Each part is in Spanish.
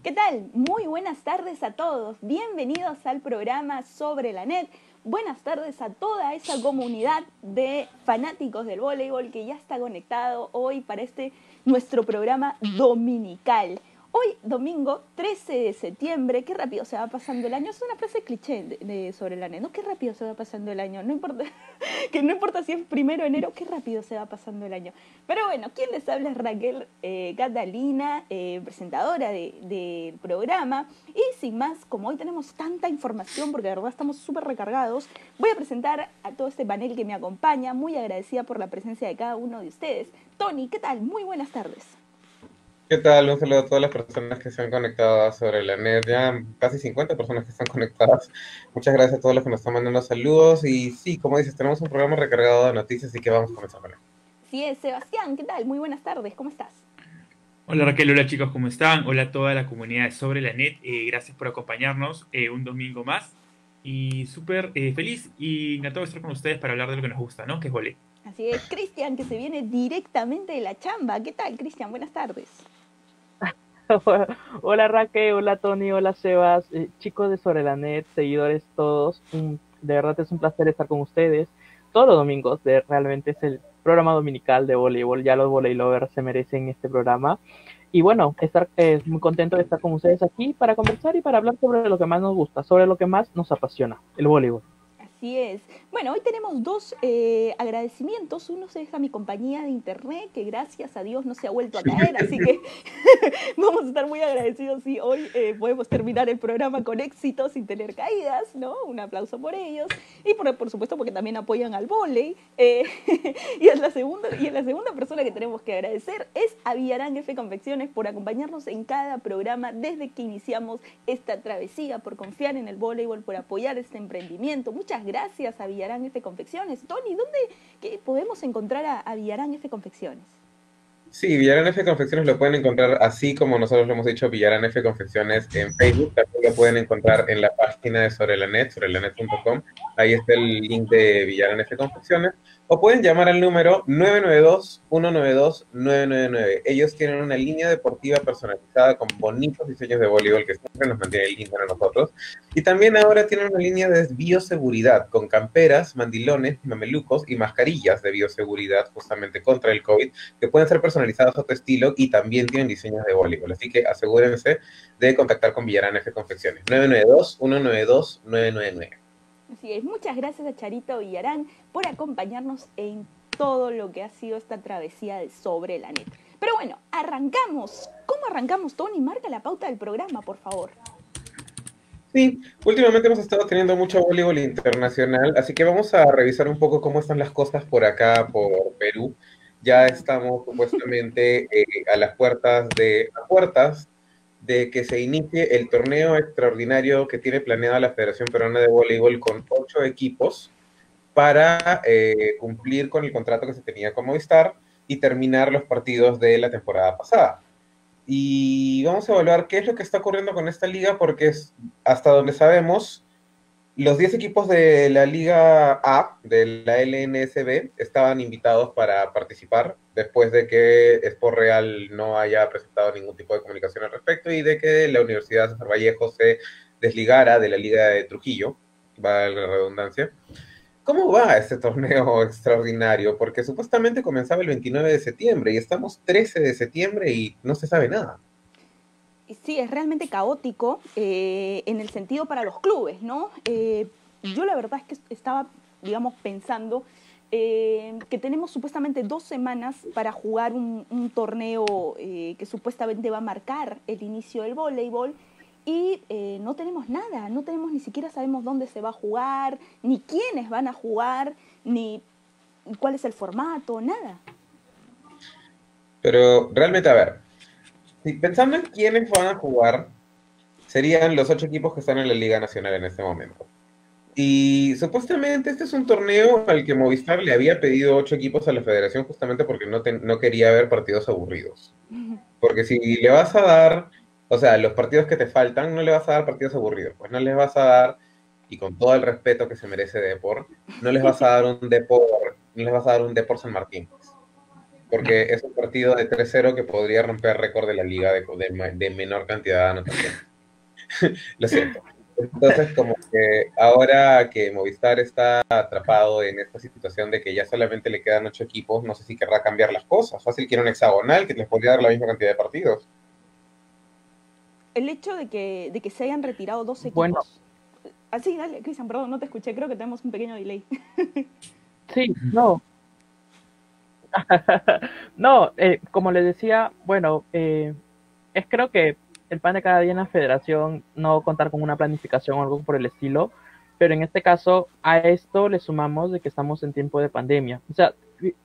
¿Qué tal? Muy buenas tardes a todos. Bienvenidos al programa Sobre la Net. Buenas tardes a toda esa comunidad de fanáticos del voleibol que ya está conectado hoy para nuestro programa dominical. Hoy, domingo 13 de septiembre, qué rápido se va pasando el año. Es una frase cliché sobre la net, ¿no? Qué rápido se va pasando el año. No importa, que no importa si es 1 de enero, qué rápido se va pasando el año. Pero bueno, quien les habla es Raquel Catalina, presentadora del programa. Y sin más, como hoy tenemos tanta información, porque de verdad estamos súper recargados, voy a presentar a todo este panel que me acompaña, muy agradecida por la presencia de cada uno de ustedes. Tony, ¿qué tal? Muy buenas tardes. ¿Qué tal? Un saludo a todas las personas que se han conectado sobre la net. Ya casi 50 personas que están conectadas. Muchas gracias a todos los que nos están mandando saludos. Y sí, como dices, tenemos un programa recargado de noticias, así que vamos a comenzar con él. Sí es, Sebastián, ¿qué tal? Muy buenas tardes, ¿cómo estás? Hola Raquel, hola chicos, ¿cómo están? Hola a toda la comunidad de Sobre la Net. Gracias por acompañarnos un domingo más. Y súper feliz y encantado de estar con ustedes para hablar de lo que nos gusta, ¿no? Que es vole. Así es, Cristian, que se viene directamente de la chamba. ¿Qué tal, Cristian? Buenas tardes. Hola Raquel, hola Tony, hola Sebas, chicos de Sobre la Net, seguidores todos, de verdad es un placer estar con ustedes todos los domingos, realmente es el programa dominical de voleibol, ya los voleilovers se merecen este programa, y bueno, estar muy contento de estar con ustedes aquí para conversar y para hablar sobre lo que más nos gusta, sobre lo que más nos apasiona, el voleibol. Así es. Bueno, hoy tenemos dos agradecimientos. Uno es a mi compañía de internet, que gracias a Dios no se ha vuelto a caer, así que vamos a estar muy agradecidos si hoy podemos terminar el programa con éxito sin tener caídas, ¿no? Un aplauso por ellos. Y por supuesto porque también apoyan al vóley. Y en la segunda persona que tenemos que agradecer es a Villarán F Confecciones por acompañarnos en cada programa desde que iniciamos esta travesía, por confiar en el voleibol, por apoyar este emprendimiento. Muchas gracias a Villarán F Confecciones. Tony, ¿dónde podemos encontrar a Villarán F Confecciones? Sí, Villarán F Confecciones lo pueden encontrar así como nosotros lo hemos dicho, Villarán F Confecciones en Facebook. También lo pueden encontrar en la página de Sobre la Net, sobrelanet.com. Ahí está el link de Villarán F Confecciones. O pueden llamar al número 992-192-999. Ellos tienen una línea deportiva personalizada con bonitos diseños de voleibol que siempre nos mantiene lindo a nosotros. Y también ahora tienen una línea de bioseguridad con camperas, mandilones, mamelucos y mascarillas de bioseguridad justamente contra el COVID que pueden ser personalizados a tu estilo y también tienen diseños de voleibol. Así que asegúrense de contactar con Villarán F Confecciones. 992-192-999. Así es, muchas gracias a Charito Villarán por acompañarnos en todo lo que ha sido esta travesía de Sobre la Net. Pero bueno, arrancamos. ¿Cómo arrancamos, Tony? Marca la pauta del programa, por favor. Sí, últimamente hemos estado teniendo mucho voleibol internacional, así que vamos a revisar un poco cómo están las cosas por acá, por Perú. Ya estamos supuestamente a puertas de que se inicie el torneo extraordinario que tiene planeada la Federación Peruana de Voleibol con 8 equipos para cumplir con el contrato que se tenía con Movistar y terminar los partidos de la temporada pasada. Y vamos a evaluar qué es lo que está ocurriendo con esta liga, porque hasta donde sabemos, los 10 equipos de la Liga A, de la LNSB, estaban invitados para participar después de que Sport Real no haya presentado ningún tipo de comunicación al respecto y de que la Universidad César Vallejo se desligara de la Liga de Trujillo, valga la redundancia. ¿Cómo va este torneo extraordinario? Porque supuestamente comenzaba el 29 de septiembre y estamos 13 de septiembre y no se sabe nada. Sí, es realmente caótico en el sentido para los clubes, ¿no? Yo la verdad es que estaba, digamos, pensando que tenemos supuestamente 2 semanas para jugar un torneo que supuestamente va a marcar el inicio del voleibol y no tenemos nada, no tenemos ni siquiera sabemos dónde se va a jugar, ni quiénes van a jugar, ni cuál es el formato, nada. Pero realmente, a ver, pensando en quiénes van a jugar, serían los 8 equipos que están en la Liga Nacional en este momento. Y supuestamente este es un torneo al que Movistar le había pedido 8 equipos a la federación justamente porque no quería ver partidos aburridos. Porque si le vas a dar, o sea, los partidos que te faltan, no le vas a dar partidos aburridos, pues no les vas a dar, y con todo el respeto que se merece Depor, no les vas a dar un Depor, no les vas a dar un Depor San Martín, pues. porque es un partido de 3-0 que podría romper récord de la liga de menor cantidad de anotación. Lo siento. Entonces, como que ahora que Movistar está atrapado en esta situación de que ya solamente le quedan 8 equipos, no sé si querrá cambiar las cosas. Fácil quiere un hexagonal que les podría dar la misma cantidad de partidos. El hecho de que se hayan retirado 2 equipos. Bueno. Sí, dale, Cristian, perdón, no te escuché, creo que tenemos un pequeño delay. Sí, no. No, como les decía, bueno, es creo que el pan de cada día en la federación no contar con una planificación o algo por el estilo, pero en este caso a esto le sumamos de que estamos en tiempo de pandemia. O sea,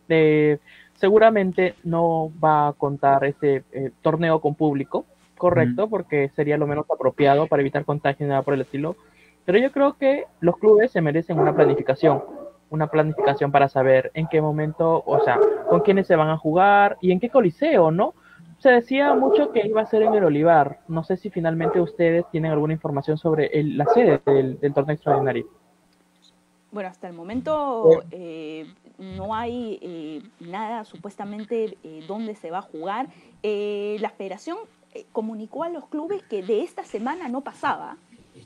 seguramente no va a contar este torneo con público, correcto, porque sería lo menos apropiado para evitar contagio y nada por el estilo, pero yo creo que los clubes se merecen una planificación para saber en qué momento, o sea, con quiénes se van a jugar y en qué coliseo, ¿no? Se decía mucho que iba a ser en el Olivar. No sé si finalmente ustedes tienen alguna información sobre la sede del torneo extraordinario. Bueno, hasta el momento no hay nada supuestamente dónde se va a jugar. La federación comunicó a los clubes que de esta semana no pasaba.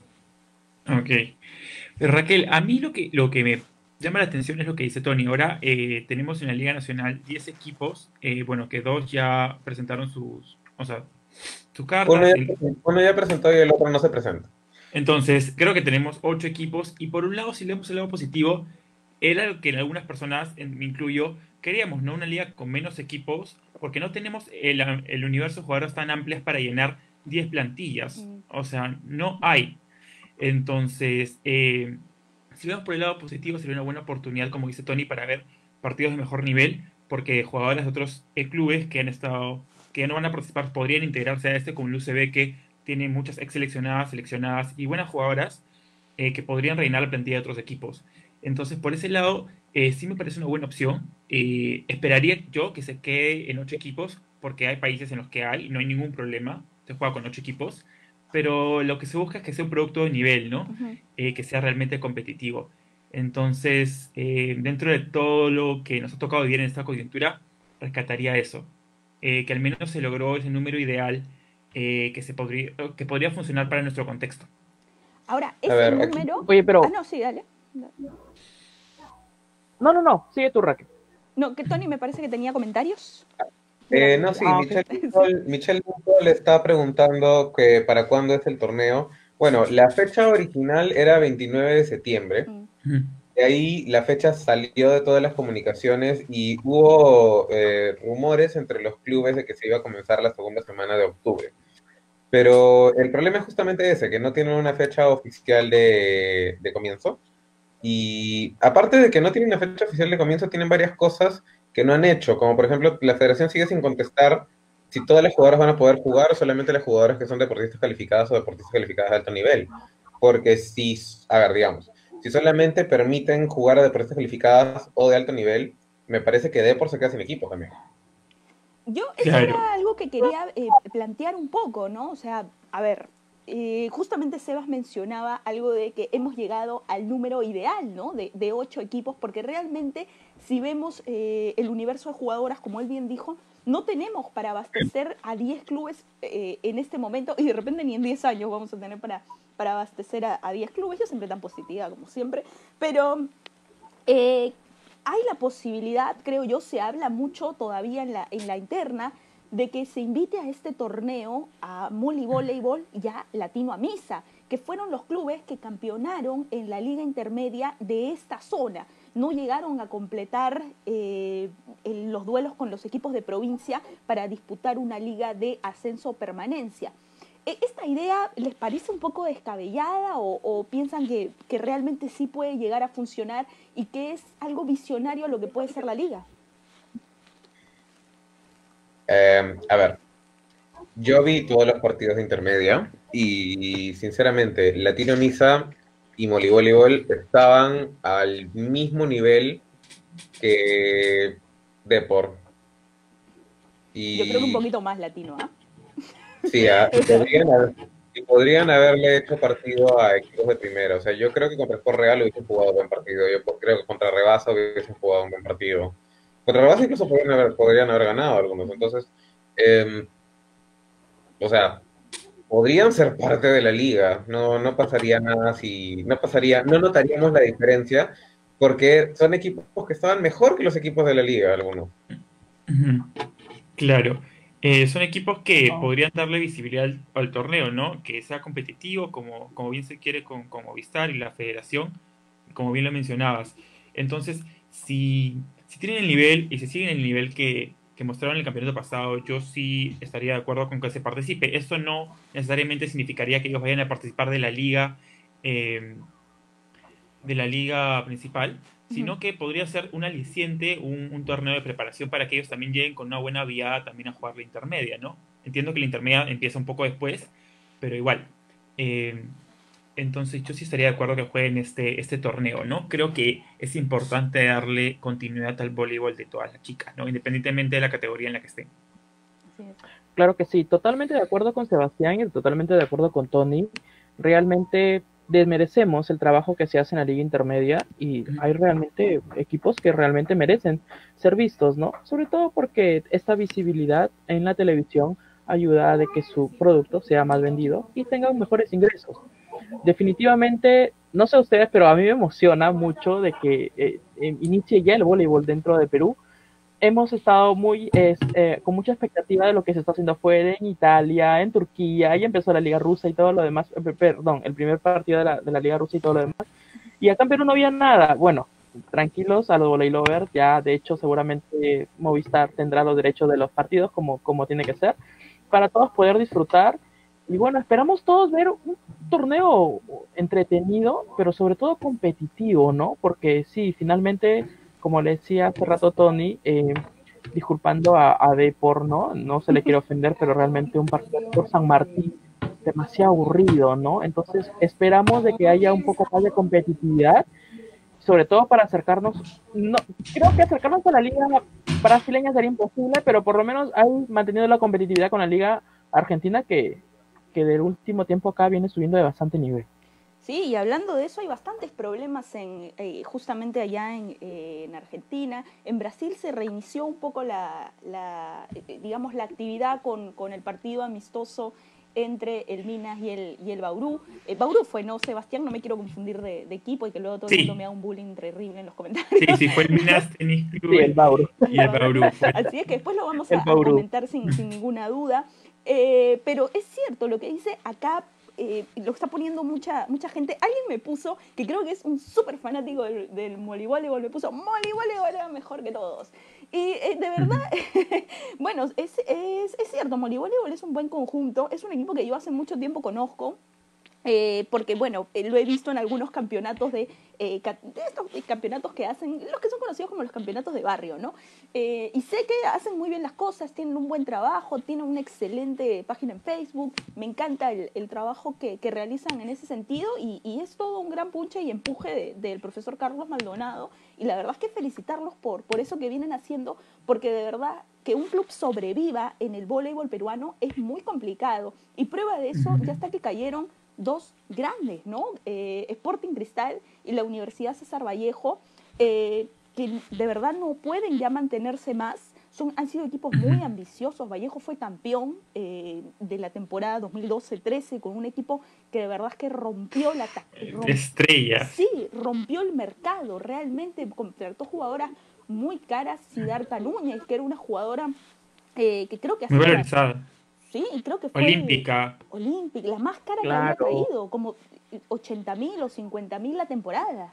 Ok. Raquel, a mí lo que me llama la atención es lo que dice Tony. Ahora tenemos en la Liga Nacional 10 equipos, bueno, que 2 ya presentaron sus cartas. Uno ya presentó y el otro no se presenta. Entonces, creo que tenemos 8 equipos y por un lado, si leemos el lado positivo, era lo que algunas personas, me incluyo, queríamos, ¿no? Una liga con menos equipos, porque no tenemos el universo de jugadores tan amplias para llenar 10 plantillas. O sea, no hay. Entonces, si vemos por el lado positivo, sería una buena oportunidad, como dice Tony, para ver partidos de mejor nivel, porque jugadores de otros clubes que han estado, que ya no van a participar, podrían integrarse a este, como el UCB, que tiene muchas ex seleccionadas, seleccionadas y buenas jugadoras que podrían reinar la plantilla de otros equipos. Entonces, por ese lado, sí me parece una buena opción. Esperaría yo que se quede en 8 equipos, porque hay países en los que no hay ningún problema, se juega con 8 equipos, pero lo que se busca es que sea un producto de nivel, ¿no? Que sea realmente competitivo. Entonces, dentro de todo lo que nos ha tocado vivir en esta coyuntura, rescataría eso, que al menos se logró ese número ideal que podría funcionar para nuestro contexto. Ahora, ese número... Oye, pero... Ah, no, sí, dale. No, sigue tú, Raquel. No, que Tony me parece que tenía comentarios. No, sí, Michelle le está preguntando que para cuándo es el torneo. Bueno, la fecha original era 29 de septiembre. De ahí la fecha salió de todas las comunicaciones y hubo rumores entre los clubes de que se iba a comenzar la segunda semana de octubre. Pero el problema es justamente ese, que no tienen una fecha oficial de comienzo. Y aparte de que no tienen una fecha oficial de comienzo, tienen varias cosas que no han hecho, como por ejemplo, la federación sigue sin contestar si todas las jugadoras van a poder jugar o solamente las jugadoras que son deportistas calificadas o deportistas calificadas de alto nivel. Porque si, a ver, digamos, si solamente permiten jugar a deportistas calificadas o de alto nivel, me parece que Depor se queda sin equipo también. Eso era algo que quería plantear un poco, ¿no? O sea, a ver, justamente Sebas mencionaba algo de que hemos llegado al número ideal, ¿no? De 8 equipos, porque realmente si vemos el universo de jugadoras, como él bien dijo, no tenemos para abastecer a 10 clubes en este momento, y de repente ni en 10 años vamos a tener para abastecer a 10 clubes. Yo siempre tan positiva como siempre, pero hay la posibilidad, creo yo, se habla mucho todavía en la interna, de que se invite a este torneo a Moli Voleibol y a Latino Amisa, que fueron los clubes que campeonaron en la liga intermedia de esta zona. No llegaron a completar los duelos con los equipos de provincia para disputar una liga de ascenso o permanencia. ¿Esta idea les parece un poco descabellada o piensan que realmente sí puede llegar a funcionar y que es algo visionario lo que puede ser la liga? A ver, yo vi todos los partidos de intermedia y sinceramente Latino Misa y Moli Voleibol estaban al mismo nivel que Depor. Yo creo que un poquito más latino, ¿ah? Sí, podrían haberle hecho partido a equipos de primera. O sea, yo creo que contra Sport Real hubiesen jugado un buen partido. Yo creo que contra Rebasa hubiesen jugado un buen partido. contra la base incluso podrían haber ganado algunos. Entonces, o sea, podrían ser parte de la liga, no pasaría nada si, no notaríamos la diferencia, porque son equipos que estaban mejor que los equipos de la liga, algunos. Ujú. Claro. Son equipos que podrían darle visibilidad al torneo, ¿no? Que sea competitivo, como bien se quiere con Movistar y la federación, como bien lo mencionabas. Entonces, si tienen el nivel y se siguen el nivel que mostraron en el campeonato pasado, yo sí estaría de acuerdo con que se participe. Esto no necesariamente significaría que ellos vayan a participar eh, de la liga principal, Ujú. sino que podría ser un aliciente, un torneo de preparación para que ellos también lleguen con una buena viada también a jugar la intermedia, ¿no? Entiendo que la intermedia empieza un poco después, pero igual. Eh, entonces yo sí estaría de acuerdo que jueguen este torneo, ¿no? Creo que es importante darle continuidad al voleibol de todas las chicas, ¿no? Independientemente de la categoría en la que estén. Así es. Claro que sí, totalmente de acuerdo con Sebastián y totalmente de acuerdo con Tony. Realmente desmerecemos el trabajo que se hace en la liga intermedia y hay realmente equipos que realmente merecen ser vistos, ¿no? Sobre todo porque esta visibilidad en la televisión ayuda a de que su producto sea más vendido y tengan mejores ingresos. Definitivamente, no sé ustedes, pero a mí me emociona mucho de que inicie ya el voleibol dentro de Perú. Hemos estado con mucha expectativa de lo que se está haciendo afuera, en Italia, en Turquía, y empezó la Liga Rusa y todo lo demás, perdón, el primer partido de la Liga Rusa y todo lo demás, y acá en Perú no había nada. Bueno, tranquilos a los volley lovers, ya de hecho seguramente Movistar tendrá los derechos de los partidos como tiene que ser, para todos poder disfrutar, y bueno, esperamos todos ver un torneo entretenido, pero sobre todo competitivo, ¿no? Porque sí, finalmente como le decía hace rato Tony, disculpando a Depor, ¿no? Se le quiere ofender, pero realmente un partido por San Martín demasiado aburrido, ¿no? Entonces esperamos de que haya un poco más de competitividad, sobre todo para acercarnos, no, creo que acercarnos a la liga brasileña sería imposible, pero por lo menos hay mantenido la competitividad con la liga argentina que del último tiempo acá viene subiendo de bastante nivel. Sí, y hablando de eso, hay bastantes problemas justamente allá en Argentina. En Brasil se reinició un poco digamos, la actividad con el partido amistoso entre el Minas y el Bauru. Bauru fue, ¿no, Sebastián? No me quiero confundir de equipo y que luego todo el mundo me Sí, haga un bullying terrible en los comentarios. sí, fue el Minas Tennis Sí, el Club Bauru. y el Bauru. Así es que después lo vamos El a Bauru. comentar sin ninguna duda. Pero es cierto lo que dice acá. Lo está poniendo mucha gente. Alguien me puso, que creo que es un súper fanático del voleibol, me puso, voleibol era mejor que todos. Y de verdad, bueno, es cierto, voleibol es un buen conjunto, es un equipo que yo hace mucho tiempo conozco. Porque, bueno, lo he visto en algunos campeonatos de estos campeonatos que hacen, los que son conocidos como los campeonatos de barrio, ¿no? Y sé que hacen muy bien las cosas, tienen un buen trabajo, tienen una excelente página en Facebook, me encanta el trabajo que realizan en ese sentido y es todo un gran punche y empuje del profesor Carlos Maldonado, y la verdad es que felicitarlos por eso que vienen haciendo, porque de verdad que un club sobreviva en el voleibol peruano es muy complicado, y prueba de eso ya está que cayeron dos grandes, ¿no? Sporting Cristal y la Universidad César Vallejo, que de verdad no pueden ya mantenerse más. Han sido equipos muy ambiciosos. Vallejo fue campeón de la temporada 2012-13 con un equipo que de verdad es que rompió Estrellas. Sí, rompió el mercado. Realmente contrató jugadoras muy caras. Siddhartha Núñez, que era una jugadora que creo que ha Muy sido valorizada. Sí, creo que fue Olímpica. la más cara que había Claro. traído, como 80.000 o 50.000 la temporada.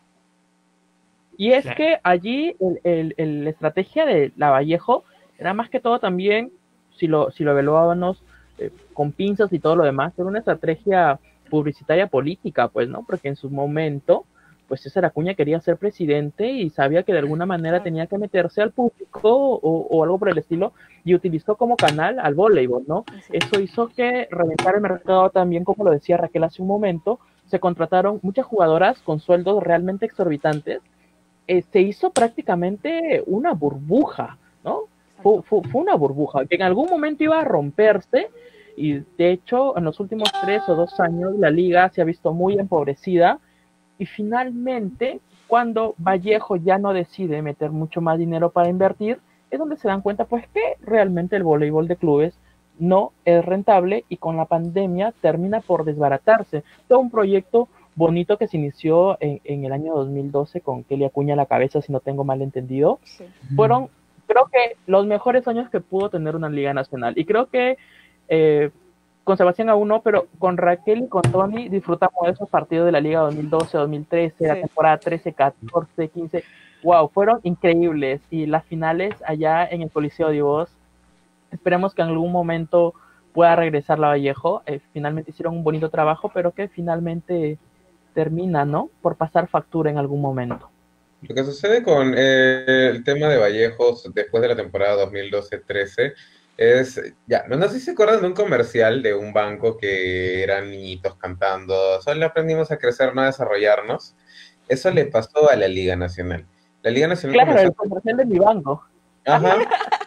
Y es Claro. que allí la estrategia de Lavallejo era más que todo también, si lo evaluábamos con pinzas y todo lo demás, era una estrategia publicitaria política, pues, ¿no? Porque en su momento, pues César Acuña quería ser presidente y sabía que de alguna manera tenía que meterse al público o algo por el estilo, y utilizó como canal al voleibol, ¿no? Eso hizo que reventara el mercado también, como lo decía Raquel hace un momento, se contrataron muchas jugadoras con sueldos realmente exorbitantes. Se hizo prácticamente una burbuja, ¿no? Fue una burbuja que en algún momento iba a romperse, y de hecho en los últimos 3 o 2 años la liga se ha visto muy empobrecida y finalmente, cuando Vallejo ya no decide meter mucho más dinero para invertir, es donde se dan cuenta pues que realmente el voleibol de clubes no es rentable y con la pandemia termina por desbaratarse. Todo un proyecto bonito que se inició en el año 2012 con Kelly Acuña a la cabeza, si no tengo mal entendido, Sí. fueron, creo que, los mejores años que pudo tener una liga nacional. Y creo que con Sebastián aún no, pero con Raquel y con Tony disfrutamos de esos partidos de la liga 2012, 2013, la Sí. temporada 13, 14, 15. Wow, fueron increíbles. Y las finales allá en el Coliseo de Voz, esperemos que en algún momento pueda regresar la Vallejo. Finalmente hicieron un bonito trabajo, pero que finalmente termina, ¿no? Por pasar factura en algún momento. Lo que sucede con el tema de Vallejos después de la temporada 2012-13 es, ya, no sé si se acuerdan de un comercial de un banco que eran niñitos cantando, solo aprendimos a crecer, no a desarrollarnos. Eso le pasó a la Liga Nacional. La Liga Nacional Claro, comenzó... el comercial de mi banco. Ajá.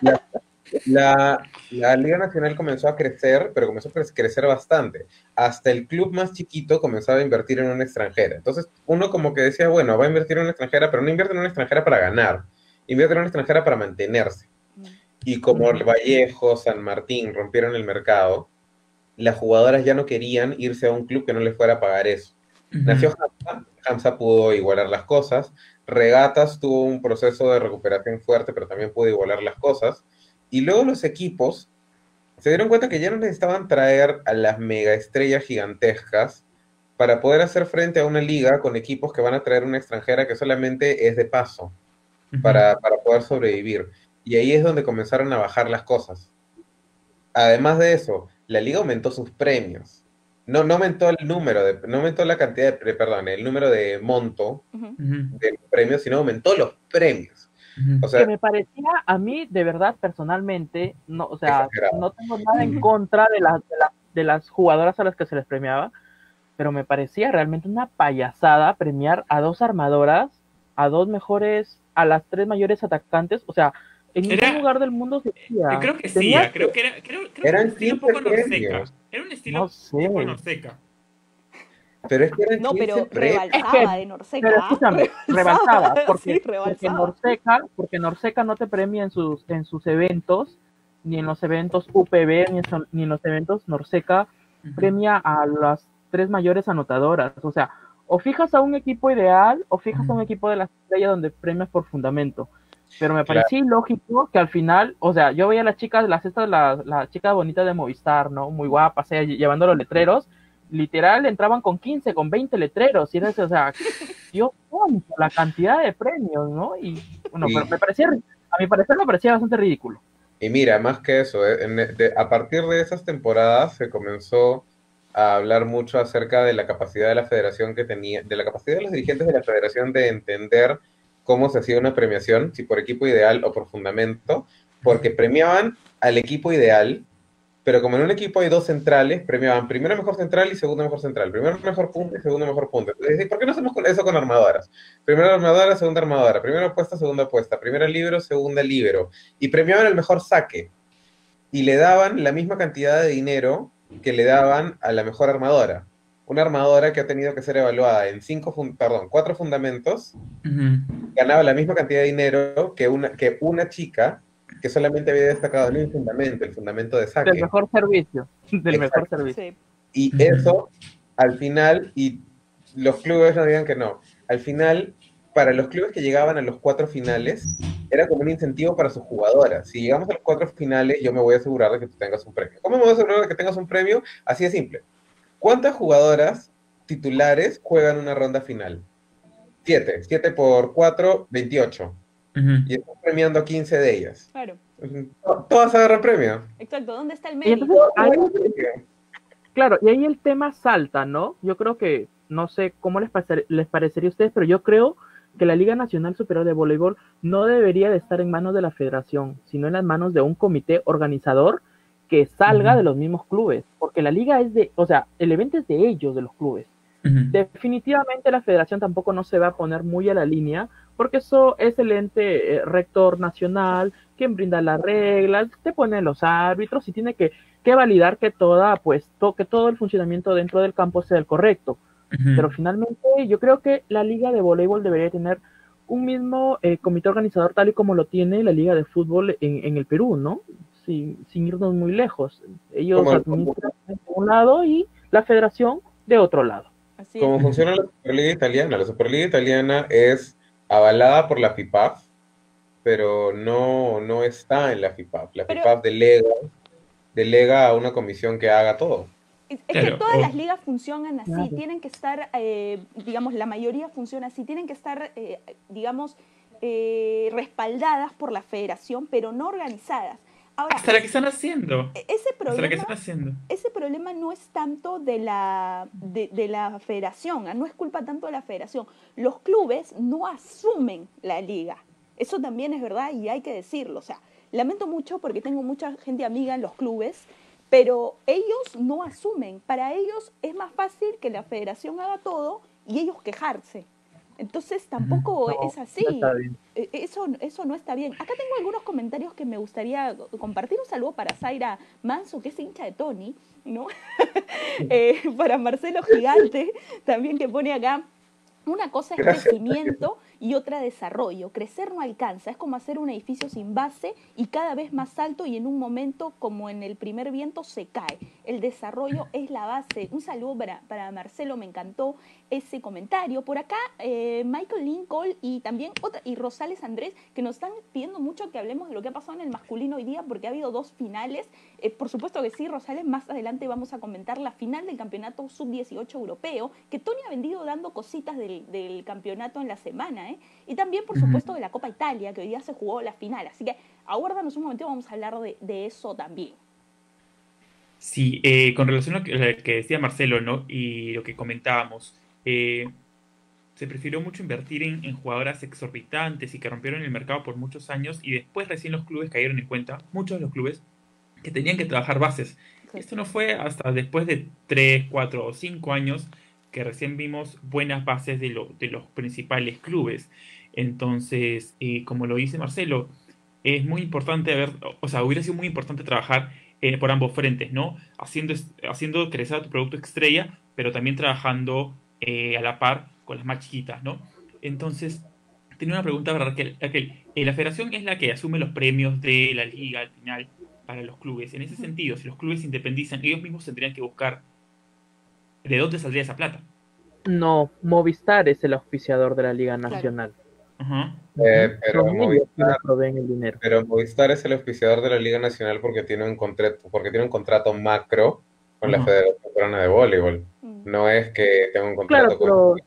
La Liga Nacional comenzó a crecer, pero comenzó a crecer bastante. Hasta el club más chiquito comenzaba a invertir en una extranjera. Entonces, uno como que decía, bueno, va a invertir en una extranjera, pero no invierte en una extranjera para ganar. Invierte en una extranjera para mantenerse. Y como el Vallejo, San Martín rompieron el mercado, las jugadoras ya no querían irse a un club que no les fuera a pagar eso. Nació Hamza pudo igualar las cosas. Regatas tuvo un proceso de recuperación fuerte, pero también pudo igualar las cosas. Y luego los equipos se dieron cuenta que ya no necesitaban traer a las mega estrellas gigantescas para poder hacer frente a una liga con equipos que van a traer una extranjera que solamente es de paso para poder sobrevivir. Y ahí es donde comenzaron a bajar las cosas. Además de eso, la liga aumentó sus premios. No aumentó el número no aumentó la cantidad perdón, el número de monto de los premios, sino aumentó los premios. O sea, que me parecía a mí, de verdad, personalmente, no, o sea, exagerado. no tengo nada en contra de las jugadoras a las que se les premiaba, pero me parecía realmente una payasada premiar a 2 armadoras, a 2 mejores, a las 3 mayores atacantes, o sea, en ningún lugar del mundo se hacía. Creo que sí, creo que era un estilo un poco Norseca. Era un estilo No sé. tipo Norseca. Pero es que eran No, pero 15 premios. rebalsaba de Norseca. Pero escúchame, rebalsaba, Sí, porque Norseca no te premia en sus eventos, ni en los eventos UPB, ni en los eventos Norseca, premia a las 3 mayores anotadoras. O sea, o fijas a un equipo ideal, o fijas a un equipo de la estrella donde premias por fundamento. Pero me parecía ilógico que al final, o sea, yo veía a las chicas, la chica bonita de Movistar, ¿no? Muy guapas, llevando los letreros, literal entraban con 15, con 20 letreros, y era, o sea, Dios mío, la cantidad de premios, ¿no? Y bueno, pero a mi parecer me parecía bastante ridículo. Y mira, más que eso, a partir de esas temporadas se comenzó a hablar mucho acerca de la capacidad de la federación de la capacidad de los dirigentes de la federación de entender cómo se hacía una premiación, si por equipo ideal o por fundamento, porque premiaban al equipo ideal, pero como en un equipo hay 2 centrales, premiaban primero mejor central y segundo mejor central, primero mejor punta y segundo mejor punta. Entonces, ¿por qué no hacemos eso con armadoras? Primera armadora, segunda armadora, primera apuesta, segunda apuesta, primera libero, segunda libero, y premiaban el mejor saque, y le daban la misma cantidad de dinero que le daban a la mejor armadora. Una armadora que ha tenido que ser evaluada en 4 fundamentos, ganaba la misma cantidad de dinero que una chica que solamente había destacado en un fundamento, el fundamento de saque. Del mejor servicio. Sí. Y eso, al final, y los clubes no digan que no, al final, para los clubes que llegaban a los 4 finales, era como un incentivo para sus jugadoras. Si llegamos a los 4 finales, yo me voy a asegurar de que tú tengas un premio. ¿Cómo me voy a asegurar de que tengas un premio? Así de simple. ¿Cuántas jugadoras titulares juegan una ronda final? 7. 7 por 4, 28. Y estás premiando a 15 de ellas. Claro. Todas agarran premio. Exacto, ¿dónde está el Y mérito? entonces, claro, y ahí el tema salta, ¿no? Yo creo que, no sé cómo les parecería a ustedes, pero yo creo que la Liga Nacional Superior de Voleibol no debería de estar en manos de la federación, sino en las manos de un comité organizador que salga de los mismos clubes, porque la liga o sea, el evento es de ellos, de los clubes. Definitivamente la federación tampoco no se va a poner muy a la línea, porque eso es el ente rector nacional, quien brinda las reglas, te pone los árbitros y tiene que validar que todo el funcionamiento dentro del campo sea el correcto. Pero finalmente yo creo que la liga de voleibol debería tener un mismo comité organizador tal y como lo tiene la liga de fútbol en el Perú, ¿no? Sin irnos muy lejos. Ellos administran de un lado y la federación de otro lado. Así Como es. funciona la Superliga Italiana. La Superliga Italiana es avalada por la FIPAF, pero no está en la FIPAF. La Pero- FIPAF delega a una comisión que haga todo. Es Claro, que todas las ligas funcionan así, Claro. tienen que estar, digamos, la mayoría funciona así, tienen que estar, digamos, respaldadas por la federación, pero no organizadas. Ahora, hasta la que están haciendo. ese Hasta la que problema, están haciendo. ese problema no es tanto de la federación, no es culpa tanto de la federación. Los clubes no asumen la liga. Eso también es verdad y hay que decirlo. O sea, lamento mucho porque tengo mucha gente amiga en los clubes, pero ellos no asumen. Para ellos es más fácil que la federación haga todo y ellos quejarse. Entonces tampoco No, es así. no está bien. Eso no está bien. Acá tengo algunos comentarios que me gustaría compartir. Un saludo para Zaira Manso, que es hincha de Tony, ¿no? Para Marcelo Gigante, también que pone acá. Una cosa es Gracias. crecimiento y otra desarrollo. Crecer no alcanza, es como hacer un edificio sin base y cada vez más alto y en un momento como en el primer viento se cae. El desarrollo es la base. Un saludo para Marcelo, me encantó ese comentario. Por acá Michael Lincoln y también y Rosales Andrés, que nos están pidiendo mucho que hablemos de lo que ha pasado en el masculino hoy día porque ha habido 2 finales. Por supuesto que sí, Rosales, más adelante vamos a comentar la final del campeonato sub-18 europeo, que Tony ha venido dando cositas del campeonato en la semana, ¿eh? Y también, por supuesto, de la Copa Italia, que hoy día se jugó la final. Así que aguárdanos un momento, vamos a hablar de eso también. Sí, con relación a lo que decía Marcelo, ¿no? Y lo que comentábamos, se prefirió mucho invertir en jugadoras exorbitantes y que rompieron el mercado por muchos años y después recién los clubes cayeron en cuenta, muchos de los clubes, que tenían que trabajar bases. Sí. Esto no fue hasta después de 3, 4 o 5 años que recién vimos buenas bases de los principales clubes. Entonces, como lo dice Marcelo, es muy importante hubiera sido muy importante trabajar por ambos frentes, ¿no? Haciendo crecer a tu producto estrella, pero también trabajando a la par con las más chiquitas, ¿no? Entonces, tenía una pregunta para Raquel. Raquel, la federación es la que asume los premios de la liga al final para los clubes. En ese sentido, si los clubes se independizan, ellos mismos tendrían que buscar de dónde saldría esa plata. No, Movistar es el auspiciador de la Liga Nacional. Ajá. Pero Son ellos quienes proveen el dinero. Pero Movistar es el auspiciador de la Liga Nacional porque tiene un contrato macro con la Ajá. Federación Peruana de Voleibol. No es que tenga un contrato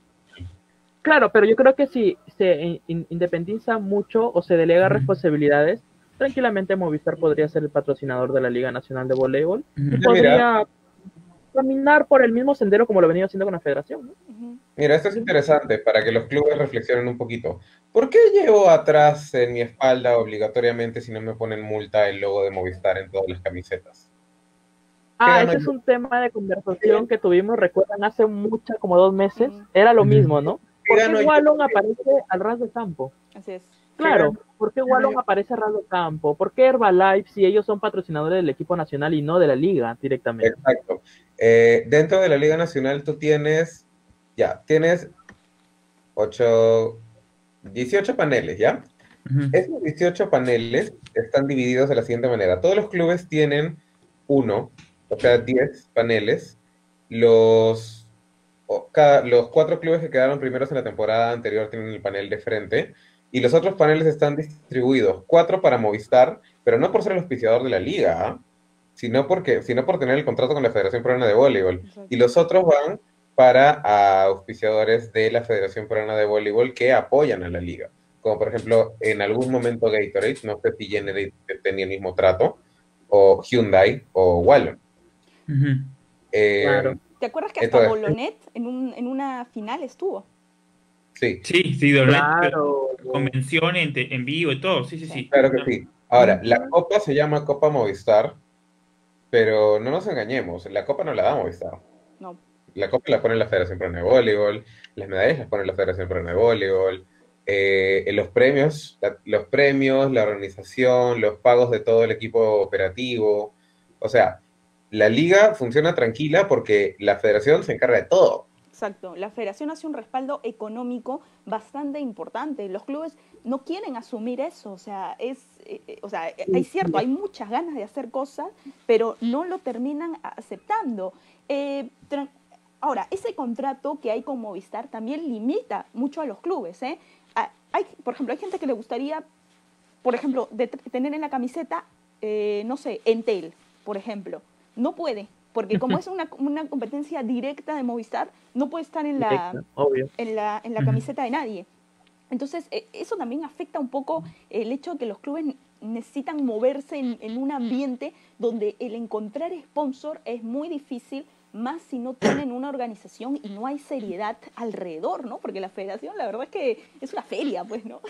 Claro, pero yo creo que si se independiza mucho o se delega responsabilidades, tranquilamente Movistar podría ser el patrocinador de la Liga Nacional de Voleibol y podría caminar por el mismo sendero como lo venía haciendo con la federación, ¿no? Mira, esto es interesante para que los clubes reflexionen un poquito. ¿Por qué llevo atrás en mi espalda obligatoriamente si no me ponen multa el logo de Movistar en todas las camisetas? Ese es un tema de conversación que tuvimos, recuerdan, hace mucho, como 2 meses, era lo mismo, ¿no? ¿Por qué Wallon aparece al ras de campo? Así es. Claro, ¿por qué Wallon aparece al ras de campo? ¿Por qué Herbalife si ellos son patrocinadores del equipo nacional y no de la liga directamente? Exacto. Dentro de la Liga Nacional tú tienes 18 paneles, ¿ya? Esos 18 paneles están divididos de la siguiente manera. Todos los clubes tienen 10 paneles. Los 4 clubes que quedaron primeros en la temporada anterior tienen el panel de frente. Y los otros paneles están distribuidos. 4 para Movistar, pero no por ser el auspiciador de la liga, ¿eh? sino por tener el contrato con la Federación Peruana de Voleibol. Exacto. Y los otros van para auspiciadores de la Federación Peruana de Voleibol que apoyan a la liga. Como por ejemplo, en algún momento Gatorade, no sé si Generate tenía el mismo trato, o Hyundai, o Wallon. Claro. ¿Te acuerdas que hasta Bolonet en una final estuvo? Sí. Sí, claro. Convención en vivo y todo, sí. Claro que sí. Ahora, la copa se llama Copa Movistar, pero no nos engañemos, la copa no la da Movistar. No. La copa la pone la Federación Peruana de Voleibol, las medallas las pone la Federación Peruana de Voleibol, los premios, la organización, los pagos de todo el equipo operativo. O sea, la liga funciona tranquila porque la federación se encarga de todo. Exacto, la federación hace un respaldo económico bastante importante. Los clubes no quieren asumir eso, o sea, hay cierto, hay muchas ganas de hacer cosas, pero no lo terminan aceptando. Ahora, ese contrato que hay con Movistar también limita mucho a los clubes, ¿eh? Por ejemplo, hay gente que le gustaría, por ejemplo, tener en la camiseta, no sé, Entel, por ejemplo. No puede, porque como es una competencia directa de Movistar, no puede estar en la camiseta de nadie. Entonces, eso también afecta un poco el hecho de que los clubes necesitan moverse en un ambiente donde el encontrar sponsor es muy difícil, más si no tienen una organización y no hay seriedad alrededor, ¿no? Porque la federación, la verdad es que es una feria, pues, ¿no?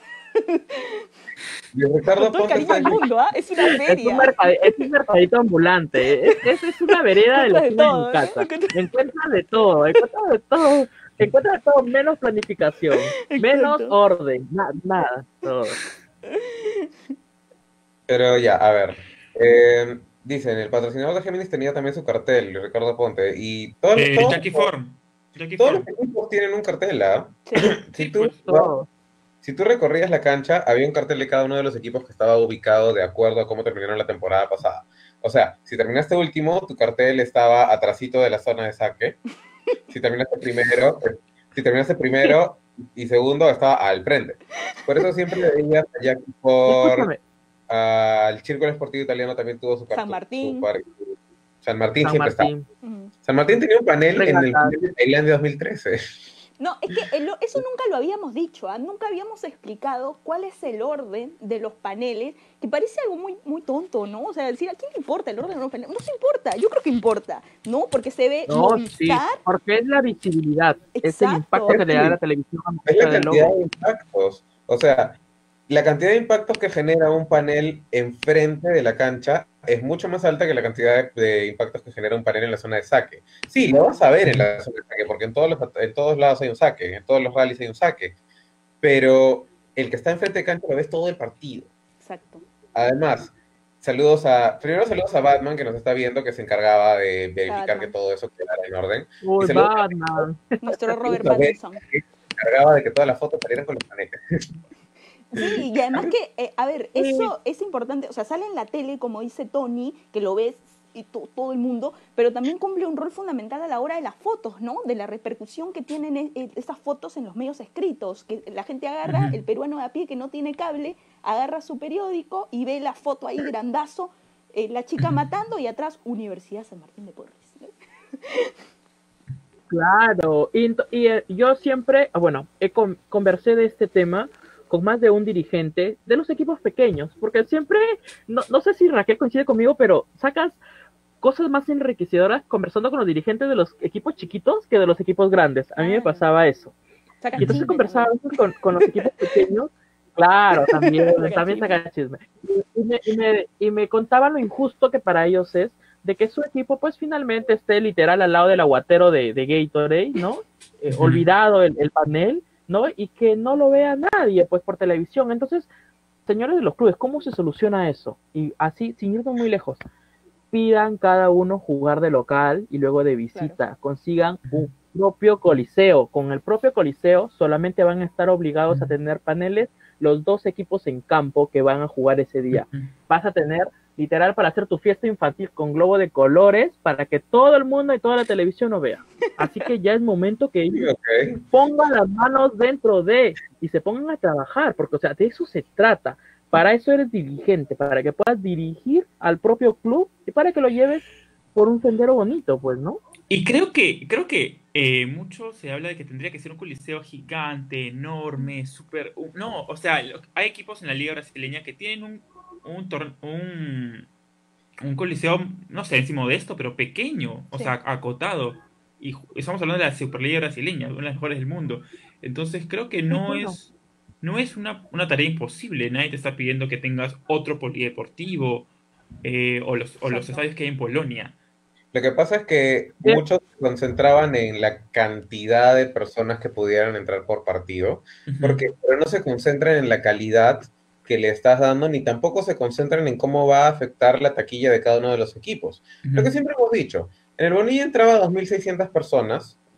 Y Ricardo Con todo el cariño del mundo, ¿ah? Es una feria. Es un mercadito ambulante. Es una vereda de los en casa. Encuentras de todo. Encuentras de todo menos planificación, menos orden, nada, todo. Pero ya, a ver. Dicen, el patrocinador de Géminis tenía también su cartel, Ricardo Ponte, y todos los equipos tienen un cartel, ¿ah? Sí. Si tú recorrías la cancha, había un cartel de cada uno de los equipos que estaba ubicado de acuerdo a cómo terminaron la temporada pasada. O sea, si terminaste último, tu cartel estaba atrasito de la zona de saque. Si terminaste primero y segundo, estaba al frente. Por eso siempre veías allá al Círculo Esportivo Italiano también tuvo su cartel. San Martín. San Martín siempre estaba. San Martín tenía un panel en el Tailandia 2013. No, es que eso nunca lo habíamos dicho, ¿eh? Nunca habíamos explicado cuál es el orden de los paneles, que parece algo muy, muy tonto, ¿no? O sea, decir, ¿a quién le importa el orden de los paneles? No se importa, yo creo que importa, ¿no? Porque se ve Movistar. Sí, porque es la visibilidad, exacto, es el impacto que le da la televisión. Es la cantidad de impactos, o sea, la cantidad de impactos que genera un panel enfrente de la cancha es mucho más alta que la cantidad de impactos que genera un panel en la zona de saque. Sí, lo vas a ver en la zona de saque, porque en todos lados hay un saque, en todos los rallies hay un saque, pero el que está enfrente de cancha lo ves todo el partido. Exacto. Además, primero saludos a Batman, que nos está viendo, que se encargaba de verificar que todo eso quedara en orden. Uy, Batman. Nuestro Robert Pattinson. Que se encargaba de que todas las fotos salieran con los paneles. Sí, y además que, eso es importante, o sea, sale en la tele, como dice Tony, que lo ves y todo el mundo, pero también cumple un rol fundamental a la hora de las fotos, ¿no? De la repercusión que tienen esas fotos en los medios escritos, que la gente agarra, el peruano de a pie que no tiene cable, agarra su periódico y ve la foto ahí grandazo, la chica matando y atrás Universidad San Martín de Porres, ¿no? Claro, y yo siempre, conversé de este tema con más de un dirigente de los equipos pequeños, porque siempre, no sé si Raquel coincide conmigo, pero sacas cosas más enriquecedoras conversando con los dirigentes de los equipos chiquitos que de los equipos grandes. A mí me pasaba eso. Y entonces conversaba con los equipos pequeños, claro, también saca chisme. Y me contaban lo injusto que para ellos es de que su equipo pues finalmente esté literal al lado del aguatero de Gatorade, ¿no? Olvidado el panel, ¿no? Y que no lo vea nadie, pues, por televisión. Entonces, señores de los clubes, ¿cómo se soluciona eso? Y así, sin irnos muy lejos, pidan cada uno jugar de local y luego de visita. Claro. Consigan un propio coliseo. Con el propio coliseo solamente van a estar obligados a tener paneles los dos equipos en campo que van a jugar ese día. Vas a tener literal para hacer tu fiesta infantil con globo de colores para que todo el mundo y toda la televisión lo vea. Así que ya es momento que ellos pongan las manos dentro y se pongan a trabajar, porque, o sea, de eso se trata. Para eso eres dirigente, para que puedas dirigir al propio club y para que lo lleves por un sendero bonito, pues, ¿no? Y creo que mucho se habla de que tendría que ser un coliseo gigante, enorme, súper... No, o sea, hay equipos en la liga brasileña que tienen un coliseo, no sé si modesto, pero pequeño, o sea, acotado. Y estamos hablando de la Superliga brasileña, una de las mejores del mundo. Entonces creo que no es una tarea imposible. Nadie te está pidiendo que tengas otro polideportivo o los estadios que hay en Polonia. Lo que pasa es que muchos se concentraban en la cantidad de personas que pudieran entrar por partido, pero no se concentran en la calidad que le estás dando, ni tampoco se concentran en cómo va a afectar la taquilla de cada uno de los equipos. Lo que siempre hemos dicho, en el Bonilla entraba 2.600 personas,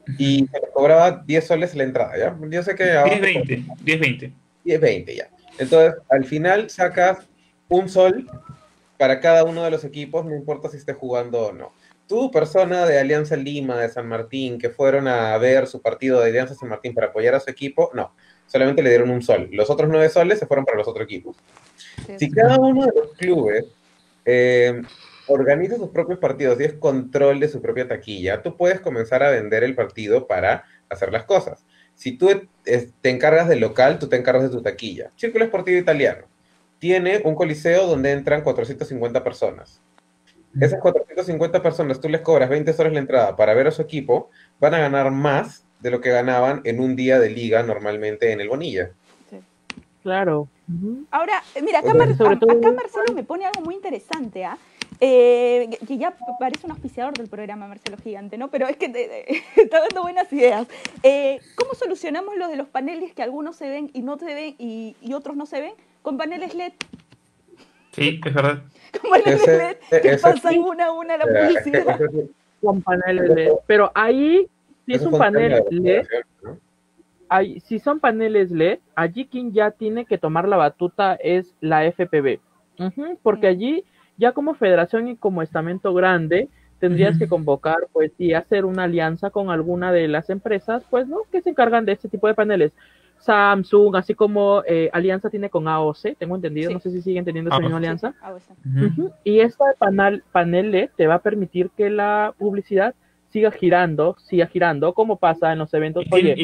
y se les cobraba 10 soles la entrada, ¿ya? Yo sé que abajo 10-20, 10-20. 10-20 ya. Entonces, al final sacas un sol para cada uno de los equipos, no importa si esté jugando o no. Tú, persona de Alianza Lima, de San Martín, que fueron a ver su partido de Alianza San Martín para apoyar a su equipo, no. Solamente le dieron un sol. Los otros 9 soles se fueron para los otros equipos. Si cada uno de los clubes organiza sus propios partidos y es control de su propia taquilla, tú puedes comenzar a vender el partido para hacer las cosas. Si tú te encargas del local, tú te encargas de tu taquilla. Círculo Esportivo Italiano tiene un coliseo donde entran 450 personas. Esas 450 personas, tú les cobras 20 soles la entrada para ver a su equipo, van a ganar más de lo que ganaban en un día de liga normalmente en el Bonilla. Claro. Ahora, mira, acá, acá Marcelo me pone algo muy interesante, ¿ah? Que ya parece un auspiciador del programa Marcelo Gigante, ¿no? Pero es que está dando buenas ideas. ¿Cómo solucionamos lo de los paneles que algunos se ven y no se ven y otros no se ven? Con paneles LED. Sí, es verdad. Con paneles LED que pasan una a una la publicidad. Con paneles LED. Pero ahí, si es un panel LED, ¿no? Si son paneles LED, allí quien ya tiene que tomar la batuta es la FPV. Porque allí, ya como federación y como estamento grande, tendrías que convocar, pues, y hacer una alianza con alguna de las empresas, pues, ¿no? Que se encargan de este tipo de paneles. Samsung, así como alianza tiene con AOC, tengo entendido, sí. No sé si siguen teniendo esa misma alianza. Sí, y este panel LED te va a permitir que la publicidad siga girando, como pasa en los eventos. Oye,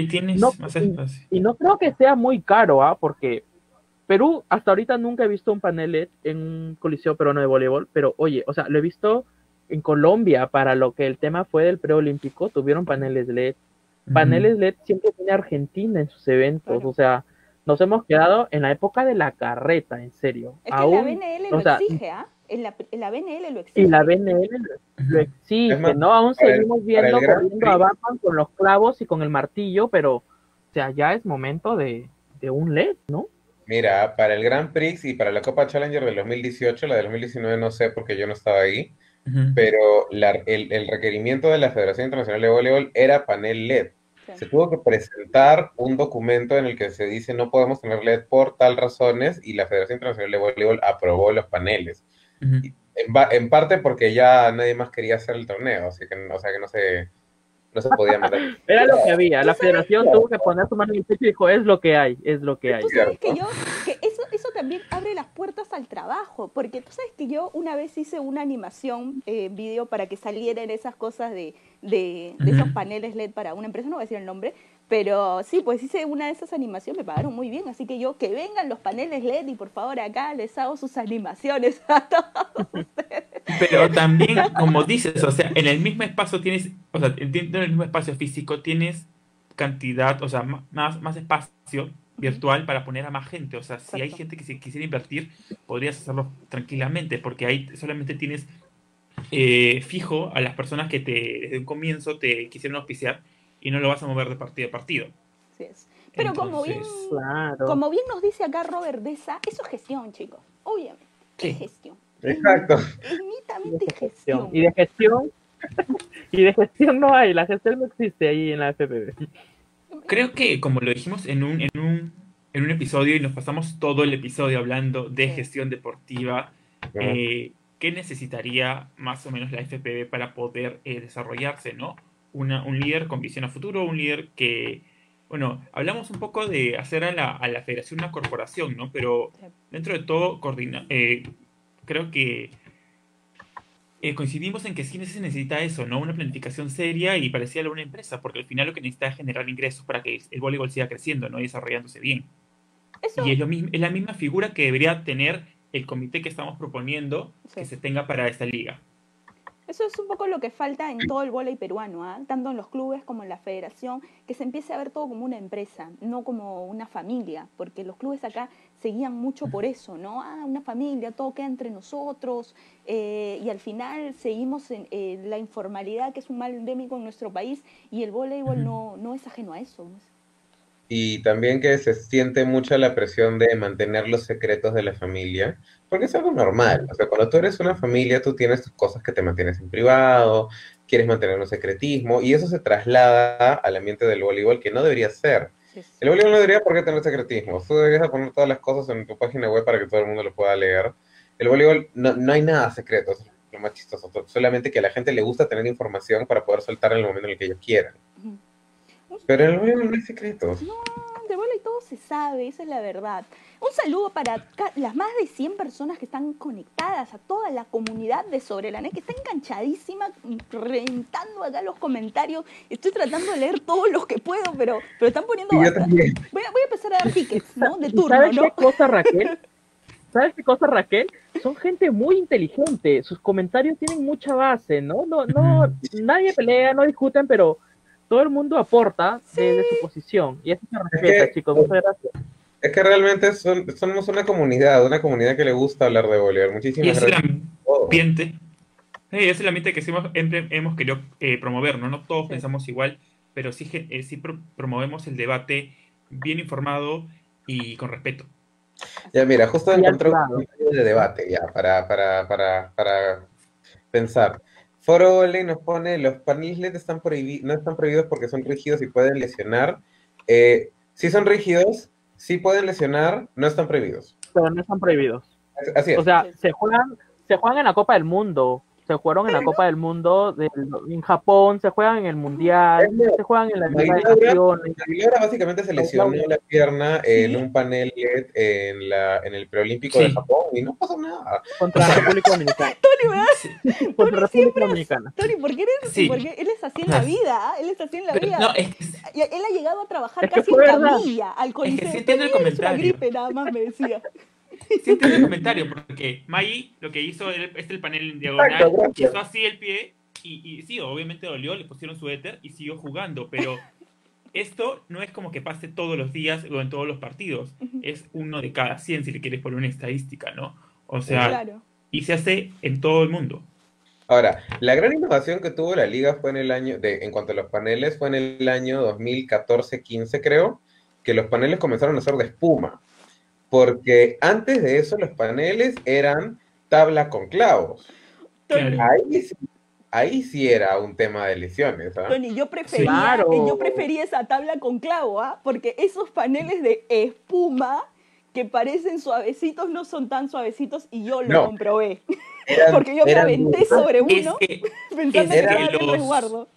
y no creo que sea muy caro, porque Perú hasta ahorita nunca he visto un panel LED en un coliseo peruano de voleibol, pero oye, o sea, lo he visto en Colombia para lo que el tema fue del preolímpico, tuvieron paneles LED. Paneles LED siempre tiene Argentina en sus eventos, o sea, nos hemos quedado en la época de la carreta, en serio. Es que la BNL lo exige, ¿ah? La BNL lo exige. Y la BNL lo exige, más, ¿no? Aún seguimos viendo corriendo a Batman con los clavos y con el martillo, pero, o sea, ya es momento de un LED, ¿no? Mira, para el Grand Prix y para la Copa Challenger del 2018, la del 2019 no sé porque yo no estaba ahí, pero el requerimiento de la Federación Internacional de Voleibol era panel LED. Se tuvo que presentar un documento en el que se dice no podemos tener LED por tal razones y la Federación Internacional de Voleibol aprobó los paneles. En parte porque ya nadie más quería hacer el torneo, así que, o sea que no se podía mandar. Era lo que había, la federación tuvo que poner su mano en el pecho y dijo, es lo que hay. Tú sabes que eso también abre las puertas al trabajo, porque tú sabes que yo una vez hice una animación, video, para que salieran esas cosas de esos paneles LED para una empresa, no voy a decir el nombre, pero sí, pues hice una de esas animaciones, me pagaron muy bien, así que que vengan los paneles LED y por favor acá les hago sus animaciones a todos ustedes. Pero también, como dices, o sea, en el mismo espacio tienes, o sea, dentro del mismo espacio físico tienes cantidad, o sea, más espacio virtual para poner a más gente, o sea, si hay gente que se quisiera invertir, podrías hacerlo tranquilamente, porque ahí solamente tienes fijo a las personas que desde un comienzo te quisieron auspiciar y no lo vas a mover de partido a partido. Así es. Pero entonces, como bien nos dice acá Robert Deza, eso es gestión, chicos, obviamente, ¿qué es gestión? Exacto. Es netamente gestión. Y de gestión no hay, la gestión no existe ahí en la FPV. Creo que, como lo dijimos en un episodio y nos pasamos todo el episodio hablando de gestión deportiva, ¿qué necesitaría más o menos la FPV para poder desarrollarse, ¿no? Un líder con visión a futuro, un líder que, bueno, hablamos un poco de hacer a la federación una corporación, ¿no? Pero dentro de todo, creo que coincidimos en que sí se necesita eso, ¿no? Una planificación seria y parecida a una empresa, porque al final lo que necesita es generar ingresos para que el voleibol siga creciendo, ¿no? Y desarrollándose bien. Eso. Y es la misma figura que debería tener el comité que estamos proponiendo que se tenga para esta liga. Eso es un poco lo que falta en todo el vóley peruano, tanto en los clubes como en la federación, que se empiece a ver todo como una empresa, no como una familia, porque los clubes acá seguían mucho por eso, ¿no? Una familia, todo queda entre nosotros, y al final seguimos en la informalidad, que es un mal endémico en nuestro país, y el voleibol no es ajeno a eso, ¿no? Y también que se siente mucha la presión de mantener los secretos de la familia, porque es algo normal. O sea, cuando tú eres una familia, tú tienes tus cosas que te mantienes en privado, quieres mantener un secretismo, y eso se traslada al ambiente del voleibol, que no debería ser. Sí, sí. El voleibol no debería por qué tener secretismo. Tú deberías poner todas las cosas en tu página web para que todo el mundo lo pueda leer. El voleibol no hay nada secreto, eso es lo más chistoso. Solamente que a la gente le gusta tener información para poder soltar en el momento en el que ellos quieran. Ujú. Pero en el voleibol no hay secretos. No, de voleibol todo se sabe, esa es la verdad. Un saludo para las más de 100 personas que están conectadas, a toda la comunidad de Sobre la Net, que está enganchadísima, reventando acá los comentarios. Estoy tratando de leer todos los que puedo, pero están poniendo Y yo bastante. también. Voy a empezar a dar tickets, ¿no? De turno, ¿Sabes ¿no? qué cosa, Raquel? ¿Sabes qué cosa, Raquel? Son gente muy inteligente, sus comentarios tienen mucha base, ¿no? Nadie pelea, no discuten, pero todo el mundo aporta desde su posición. Y eso se respeta, que- chicos, muchas gracias. Es que realmente somos una comunidad que le gusta hablar de voleibol. Y Muchísimas es el gracias. por todo. ambiente, es el ambiente que siempre hemos querido promover, ¿no? No todos Sí. pensamos igual, pero sí, sí promovemos el debate bien informado y con respeto. Ya, mira, justo Y encontré un al lado. comentario de debate ya, para pensar. Foro Ole nos pone, los paneles LED no están prohibidos porque son rígidos y pueden lesionar. Sí son rígidos, sí pueden lesionar, no están prohibidos. Pero no están prohibidos. Así es. O sea, Sí. se juegan en la Copa del Mundo. Se jugaron en la Copa del Mundo en Japón, se juegan en el Mundial, se juegan en la Liga de Naciones. Magliora básicamente se lesionó la pierna en un panel LED en el preolímpico de Japón y no pasó nada. Contra República Dominicana. Tony, ¿verdad? Sí. Contra República Dominicana. Tony, ¿por qué Sí. porque él es así en la vida, ¿ah? Él es así en la Pero, vida. no, es que Y él ha llegado a trabajar Es que casi fue en verdad. camilla al coliseo. sí entiendo el Tony, es una comentario. gripe, nada más me decía. Sí entiendo el comentario, porque Mai lo que hizo es el panel en diagonal, Exacto, hizo así el pie y sí, obviamente dolió, le pusieron su éter y siguió jugando, pero esto no es como que pase todos los días o en todos los partidos, es uno de cada 100 si le quieres poner una estadística, ¿no? O sea, Claro. y se hace en todo el mundo. Ahora, la gran innovación que tuvo la liga fue en cuanto a los paneles, fue en el año 2014-15, creo, que los paneles comenzaron a ser de espuma. Porque antes de eso los paneles eran tabla con clavos. Claro. Ahí sí era un tema de lesiones, ¿ah? Tony, yo prefería, Claro. yo prefería esa tabla con clavo, ¿ah? Porque esos paneles de espuma que parecen suavecitos no son tan suavecitos y yo lo No. comprobé. Eran- Porque yo me eran aventé duros. sobre Es uno que, pensando es que que era el los- resguardo.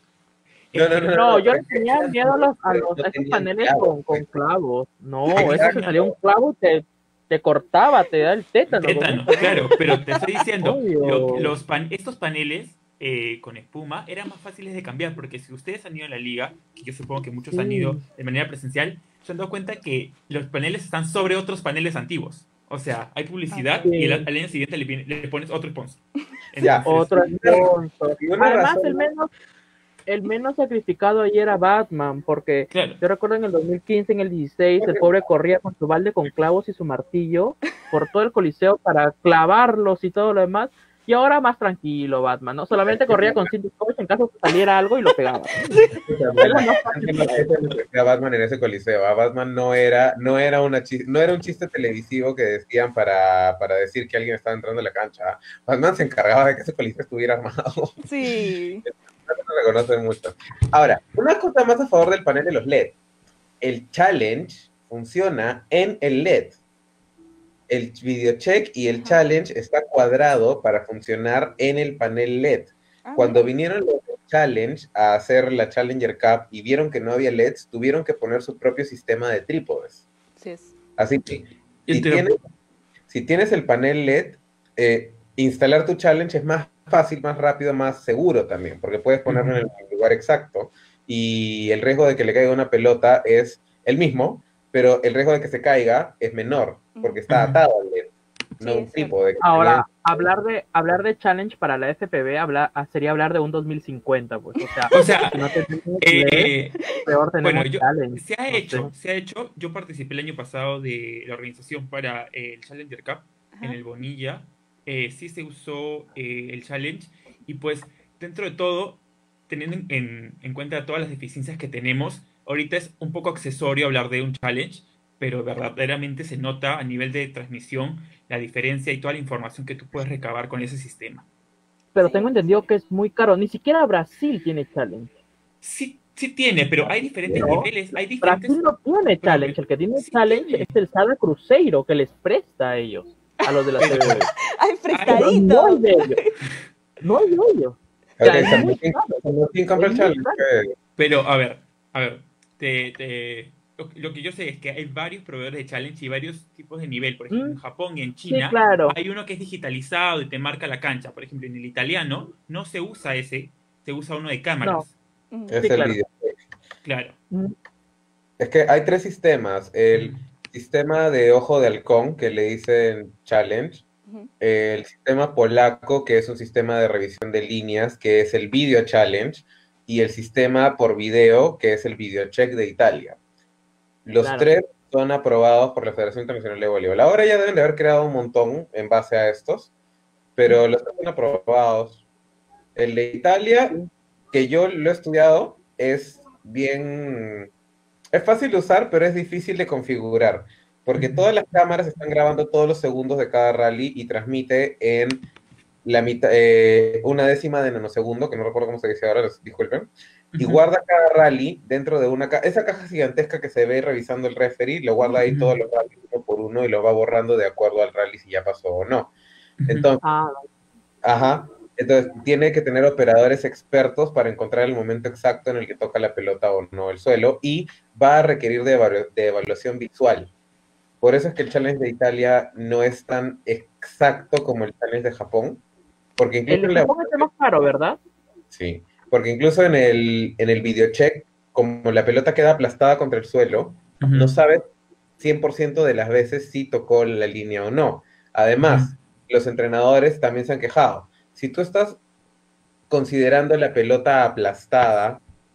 No, yo le tenía miedo a No esos tenían paneles clavos, con clavos. No, Exacto. eso se salía un clavo, te cortaba, te da el tétano. tétano, claro, pero te estoy diciendo, Obvio. estos paneles con espuma eran más fáciles de cambiar, porque si ustedes han ido a la liga, que yo supongo que muchos han Sí. ido de manera presencial, se han dado cuenta que los paneles están sobre otros paneles antiguos. O sea, hay publicidad Sí. y al año siguiente le pones otro sponsor. Ya. Otro sponsor. Y una Además, razón- el menos sacrificado ahí era Batman, porque Claro. yo recuerdo en el 2015, en el 16, el pobre corría con su balde con clavos y su martillo por todo el coliseo para clavarlos y todo lo demás. Y ahora más tranquilo, Batman, ¿no? Solamente corría con cinto scotch en caso que saliera algo y lo pegaba. A Batman en ese coliseo. A Batman no era un chiste televisivo que decían para decir que alguien estaba entrando a la cancha. Batman se encargaba de que ese coliseo estuviera armado. Sí. No se reconoce mucho. Ahora, una cosa más a favor del panel de los LED. El challenge funciona en el LED. El video check y el challenge está cuadrado para funcionar en el panel LED. Ah, Cuando vinieron los del Challenge a hacer la Challenger Cup y vieron que no había LEDs, tuvieron que poner su propio sistema de trípodes. sí es. Así que, si Entiendo. tienes el panel LED, instalar tu Challenge es más fácil, más rápido, más seguro también, porque puedes ponerlo en el lugar exacto y el riesgo de que le caiga una pelota es el mismo, pero el riesgo de que se caiga es menor, porque está atado al LED, no Sí, un es trípode. Ahora, hablar de challenge para la FPV sería hablar de un 2050, pues. O sea, si no tenemos LED, peor tenemos bueno, challenge. se ha no sé. hecho. Yo participé el año pasado de la organización para el Challenger Cup Ajá. en el Bonilla. Sí se usó el challenge y pues dentro de todo, teniendo en cuenta todas las deficiencias que tenemos, ahorita es un poco accesorio hablar de un challenge, pero verdaderamente se nota a nivel de transmisión la diferencia y toda la información que tú puedes recabar con ese sistema. pero Sí, tengo entendido que es muy caro. Ni siquiera Brasil tiene challenge. Sí, sí tiene, pero hay diferentes No, niveles, hay diferentes... Brasil no tiene challenge. El que tiene Sí challenge tiene. es el Sada Cruzeiro, que les presta a ellos, a los de la Pero CBB. ¡Ay, hay... Pero no prestadito! es de ellos. No es de ellos. O Ok, sea, es muy caro. ¿quién compra Es el muy challenge? caro. Pero, a ver, lo que yo sé es que hay varios proveedores de challenge y varios tipos de nivel. Por ejemplo, en Mm, Japón y en sí, China claro. hay uno que es digitalizado y te marca la cancha. Por ejemplo, en el italiano no se usa ese, se usa uno de No, cámaras. Es sí, el claro. video. Claro. Mm, Es que hay tres sistemas. El sistema de ojo de halcón, que le dicen challenge. Ujú. El sistema polaco, que es un sistema de revisión de líneas, que es el Video Challenge, y el sistema por video, que es el Video Check de Italia. Los claro. tres son aprobados por la Federación Internacional de Voleibol. Ahora ya deben de haber creado un montón en base a estos, pero los tres son aprobados. El de Italia, Sí. que yo lo he estudiado, es bien... Es fácil de usar, pero es difícil de configurar, porque todas las cámaras están grabando todos los segundos de cada rally y transmite en la mitad, una décima de nanosegundo, que no recuerdo cómo se dice ahora, disculpen, y guarda cada rally dentro de una caja, esa caja gigantesca que se ve revisando el referee, lo guarda ahí todos los rallies uno por uno y lo va borrando de acuerdo al rally si ya pasó o no. Entonces, Ah, ajá, entonces tiene que tener operadores expertos para encontrar el momento exacto en el que toca la pelota o no el suelo, y va a requerir de evaluación visual. Por eso es que el challenge de Italia no es tan exacto como el challenge de Japón, porque el incluso de en la... Japón es el más caro, ¿verdad? Sí, porque incluso en el video check, como la pelota queda aplastada contra el suelo, no sabes 100% de las veces si tocó la línea o no. Además, los entrenadores también se han quejado. Si tú estás considerando la pelota aplastada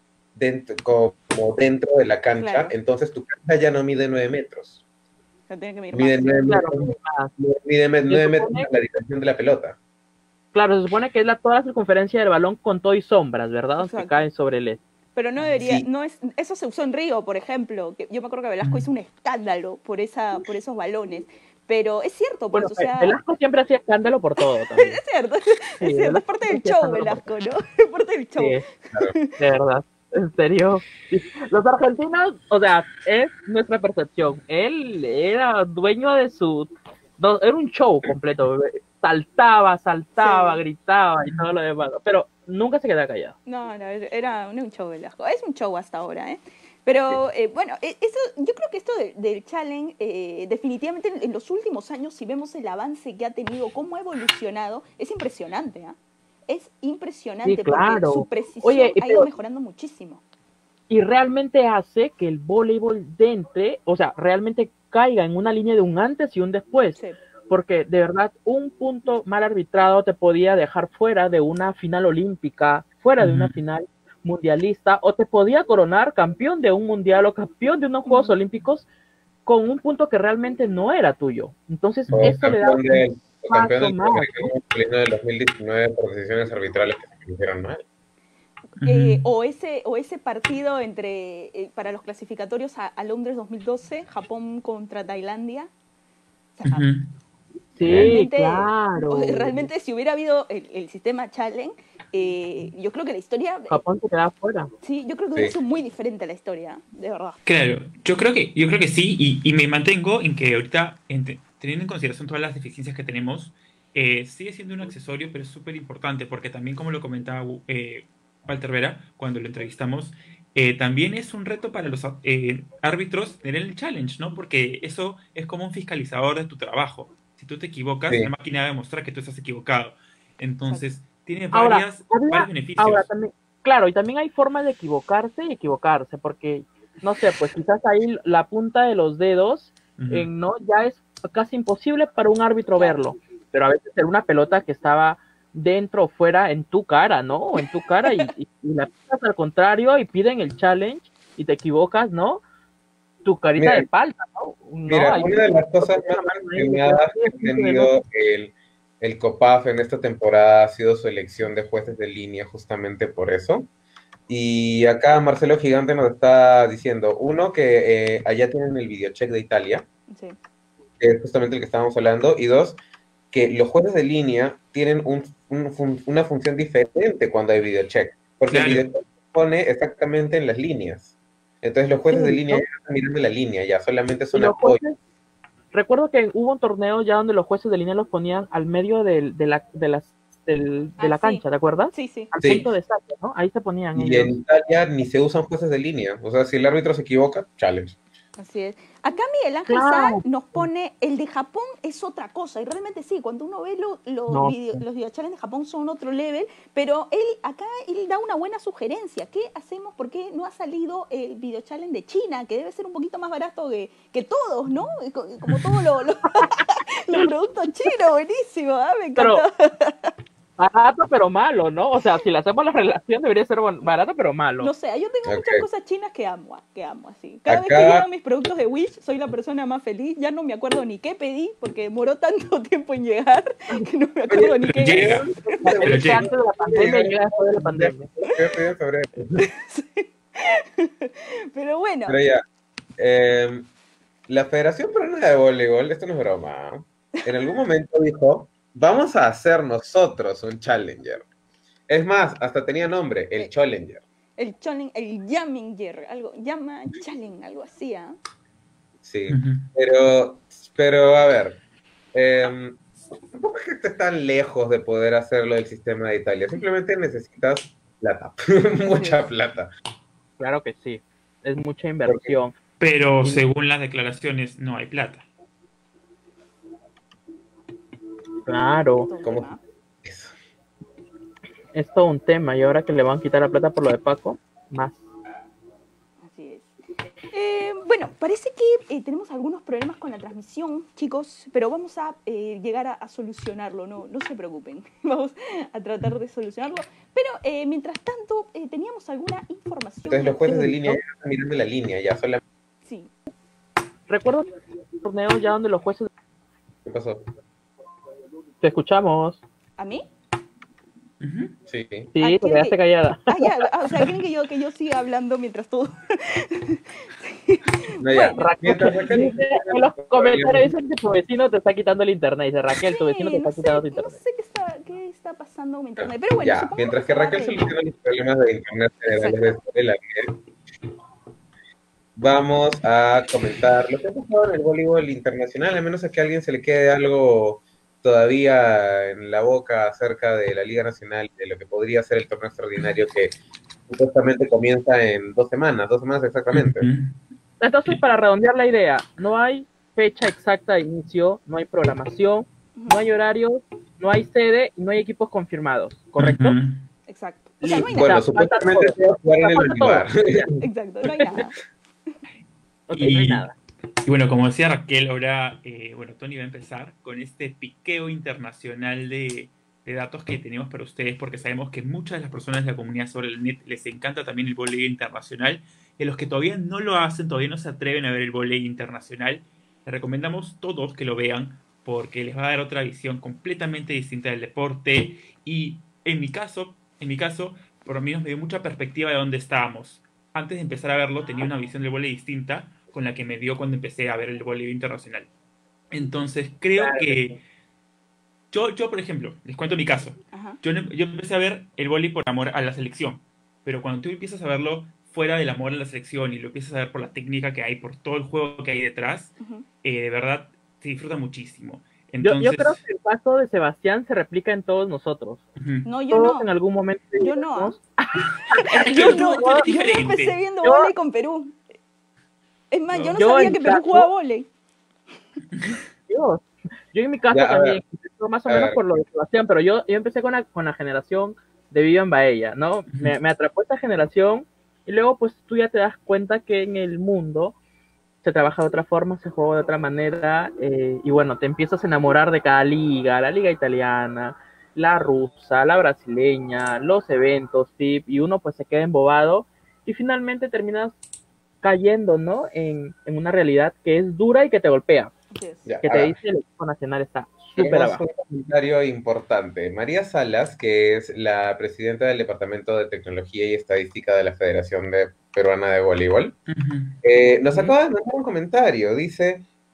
como dentro de la cancha, Claro. entonces tu cancha ya no mide 9 metros. O sea, tiene que medir Mide más. 9 Claro. metros, Ah, mide 9 se metros supone, en la dirección de la pelota. claro, se supone que es toda la circunferencia del balón con todo y sombras, ¿verdad? Que Exacto. caen sobre el Pero no debería, Sí, no es, eso se usó en Río, por ejemplo, que yo me acuerdo que Velasco hizo un escándalo por esos balones, pero es cierto, pues, Bueno, o sea, Velasco siempre hacía escándalo por todo también. es cierto, Sí, es cierto, es Velasco parte siempre del hacía show, escándalo por todo. Velasco, ¿no? Es parte del show. Sí, claro. de verdad. En serio. Sí. Los argentinos, o sea, es nuestra percepción. Él era dueño de su... No, era un show completo. Saltaba, Sí. gritaba y todo lo demás. Pero nunca se quedaba callado. No, era un show Velasco, es un show hasta ahora, ¿eh? Pero bueno, eso, yo creo que esto del challenge, definitivamente en los últimos años, si vemos el avance que ha tenido, cómo ha evolucionado, es impresionante, ¿ah? Es impresionante Sí, porque claro. su precisión Oye, ha ido mejorando muchísimo. y realmente hace que el voleibol entre, o sea, realmente caiga en una línea de un antes y un después. Sí. Porque de verdad un punto mal arbitrado te podía dejar fuera de una final olímpica, fuera de una final mundialista, o te podía coronar campeón de un mundial o campeón de unos Juegos Olímpicos con un punto que realmente no era tuyo. Entonces O eso le da campeón del paso más. masculino del 2019 por decisiones arbitrales que se hicieron mal. O ese partido para los clasificatorios a Londres 2012, Japón contra Tailandia. O sea, Sí, claro. realmente si hubiera habido el sistema Challenge, yo creo que la historia... Japón se queda fuera. Sí, yo creo que hubiera sido muy diferente la historia, de verdad. Claro, yo creo que sí, y me mantengo en que ahorita, teniendo en consideración todas las deficiencias que tenemos, sigue siendo un accesorio, pero es súper importante, porque también, como lo comentaba Walter Vera, cuando lo entrevistamos, también es un reto para los árbitros tener el challenge, ¿no? Porque eso es como un fiscalizador de tu trabajo. Si tú te equivocas, Sí. la máquina va a demostrar que tú estás equivocado. Entonces, tiene Ahora, varios beneficios. ahora también, claro, y también hay formas de equivocarse y equivocarse, porque, no sé, pues quizás ahí la punta de los dedos, no, ya es casi imposible para un árbitro verlo, pero a veces era una pelota que estaba dentro o fuera en tu cara, ¿no? O en tu cara y la pisas al contrario y piden el challenge y te equivocas, ¿no? Tu carita de falta, ¿no? Mira, una de las cosas más cuestionadas que ha tenido el COPAF en esta temporada ha sido su elección de jueces de línea, justamente por eso. Y acá Marcelo Gigante nos está diciendo, uno, que allá tienen el videocheck de Italia, Sí. que es justamente el que estábamos hablando, y dos, que los jueces de línea tienen una función diferente cuando hay videocheck, porque Claro. el videocheck se pone exactamente en las líneas. Entonces los jueces Sí, de línea ¿no? ya no están mirando la línea, ya solamente Y son los apoyo. jueces, recuerdo que hubo un torneo ya donde los jueces de línea los ponían al medio de la sí. cancha, ¿te acuerdas? Sí, sí. Al Sí. punto de saque, ¿no? Ahí se ponían Y ellos. en Italia ni se usan jueces de línea. O sea, si el árbitro se equivoca, challenge. Así es. Acá Miguel Ángel Claro. Sá nos pone, el de Japón es otra cosa, y realmente sí, cuando uno ve los No. video challenges de Japón son otro level, pero él da una buena sugerencia. ¿Qué hacemos? ¿Por qué no ha salido el video challenge de China, que debe ser un poquito más barato que todos, ¿no? Como todos los productos chinos, buenísimo, ¿ah? Me Pero encantó. barato pero malo, ¿no? O sea, si le hacemos la relación debería ser barato pero malo. No sé, yo tengo Ok. muchas cosas chinas que amo así. Cada vez Acá- que llegan mis productos de Wish, soy la persona más feliz. Ya no me acuerdo ni qué pedí, porque demoró tanto tiempo en llegar, que no me acuerdo ni qué. Llega. Pero llega. Antes de la pandemia y llega después de la pandemia. Yo pedí en febrero. Pero bueno, Pero ya, la Federación Peruana de Voleibol, esto no es broma, en algún momento dijo, vamos a hacer nosotros un Challenger. Es más, hasta tenía nombre, el Challenger. el challenge, el Yaminger, algo, llama challenge, algo así, ¿ah? Sí, Ujú. pero a ver, tampoco es que estés tan lejos de poder hacerlo del sistema de Italia, simplemente necesitas plata, mucha plata. Claro que sí. Es mucha inversión. Pero Y- según las declaraciones, no hay plata. Claro. Todo un ¿Cómo? tema. Eso. Es todo un tema. Y ahora que le van a quitar la plata por lo de Paco, más. Así es. Bueno, parece que tenemos algunos problemas con la transmisión, chicos, pero vamos a llegar a solucionarlo, no se preocupen, vamos a tratar de solucionarlo. Pero mientras tanto, teníamos alguna información. Entonces los jueces de Sí, línea ¿no? ya no están mirando la línea, ya solamente... Sí, Recuerdo un torneo ya donde los jueces... ¿Qué pasó? Te escuchamos. ¿a mí? Ujú. Sí. Sí, Ah, te ¿quiere quedaste que- callada. Ya, o sea, quieren que yo siga hablando mientras todo. No, ya. Bueno. Mientras Raquel- Dice, en los comentarios dicen que tu vecino te está quitando el internet. Dice Raquel, tu vecino te está quitando tu No internet. sé qué está pasando con mi internet, pero bueno, Ya, supongo mientras se que va a Raquel arreglar. soluciona los problemas de internet generales de la red, vamos a comentar lo que ha pasado en el voleibol internacional, a menos a que a alguien se le quede algo todavía en la boca acerca de la Liga Nacional, de lo que podría ser el torneo extraordinario que supuestamente comienza en 2 semanas exactamente. Ujú. Entonces, para redondear la idea, no hay fecha exacta de inicio, no hay programación, no hay horarios, no hay sede y no hay equipos confirmados, ¿correcto? Ujú. Exacto. O sea, no hay Bueno, nada. supuestamente se va a jugar en el Falta todo. Olivar. Exacto, no hay nada. Ok, no hay Y- nada. Y bueno, como decía Raquel, ahora, bueno, Tony va a empezar con este piqueo internacional de datos que tenemos para ustedes, porque sabemos que muchas de las personas de la comunidad sobre el net les encanta también el voleibol internacional, y a los que todavía no lo hacen, todavía no se atreven a ver el voleibol internacional, les recomendamos todos que lo vean, porque les va a dar otra visión completamente distinta del deporte, y en mi caso, por lo menos me dio mucha perspectiva de dónde estábamos. Antes de empezar a verlo, tenía una visión del voleibol distinta, con la que me dio cuando empecé a ver el voleibol internacional. Entonces, creo Claro. que yo, por ejemplo, les cuento mi caso. Ajá. Yo empecé a ver el voleibol por amor a la selección, pero cuando tú empiezas a verlo fuera del amor a la selección y lo empiezas a ver por la técnica que hay, por todo el juego que hay detrás, Ujú. de verdad se disfruta muchísimo. Yo Entonces, creo que el caso de Sebastián se replica en todos nosotros. ujú. No, yo Todos no. en algún momento Yo no, digamos, Yo Tú- no, tú eres yo no diferente. empecé viendo Yo- vóley con Perú. Es más, No. yo no Yo sabía en que Perú caso- jugaba vóley. Yo en mi caso Ya, a también, ver. empezó más o A menos ver. por lo de Sebastián, pero yo empecé con la generación de Vivian Baella, ¿no? Me atrapó esta generación y luego pues tú ya te das cuenta que en el mundo se trabaja de otra forma, se juega de otra manera y bueno, te empiezas a enamorar de cada liga, la liga italiana, la rusa, la brasileña, los eventos, FIP, y uno pues se queda embobado y finalmente terminas cayendo, ¿no? En una realidad que es dura y que te golpea. Así es. Ya, Que a te ver. dice el equipo nacional está súper Tenemos abajo. un comentario importante. María Salas, que es la presidenta del Departamento de Tecnología y Estadística de la Federación Peruana de Voleibol, Ujú. nos acaba de mandar un comentario. Dice,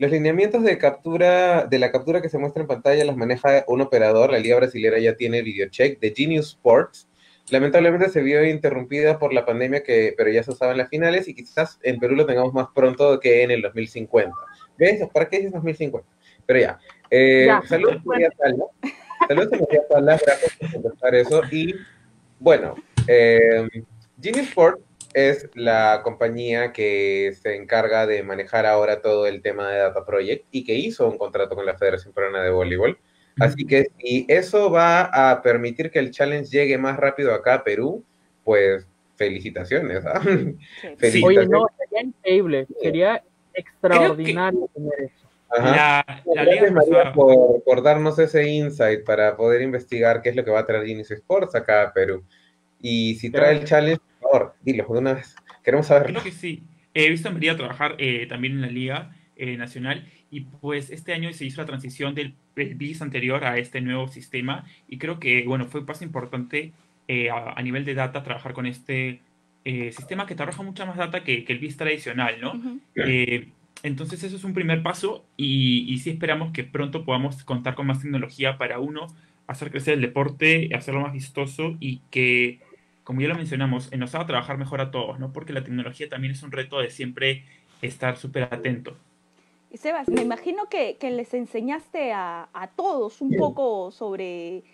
Los lineamientos de captura, de la captura que se muestra en pantalla las maneja un operador. La Liga Brasilera ya tiene videocheck de Genius Sports. Lamentablemente se vio interrumpida por la pandemia, pero ya se usaba en las finales y quizás en Perú lo tengamos más pronto que en el 2050. ¿Ves? ¿Para qué dices 2050? Pero ya. Saludos, María Salas. Saludos, María Salas. Gracias por contestar eso. Y bueno, Genius Sports es la compañía que se encarga de manejar ahora todo el tema de Data Project y que hizo un contrato con la Federación Peruana de Voleibol. Así que si eso va a permitir que el challenge llegue más rápido acá a Perú, pues felicitaciones. ¿Ah? Sí. Felicitaciones. Oye, no, sería increíble, sería extraordinario tener eso. Ajá. Gracias, María, por darnos ese insight para poder investigar qué es lo que va a traer Genius Sports acá a Perú. Y si trae el challenge, por favor, dilo de una vez. Queremos saberlo. Creo que sí. He visto a María trabajar también en la Liga Nacional y pues este año se hizo la transición del BIS anterior a este nuevo sistema y creo que, bueno, fue un paso importante a nivel de data trabajar con este sistema que te arroja mucha más data que el BIS tradicional, ¿no? Entonces eso es un primer paso y sí esperamos que pronto podamos contar con más tecnología para uno, hacer crecer el deporte, hacerlo más vistoso y que, como ya lo mencionamos, nos haga trabajar mejor a todos, ¿no? Porque la tecnología también es un reto de siempre estar súper atento. Y Sebas, me imagino que les enseñaste a todos un poco sobre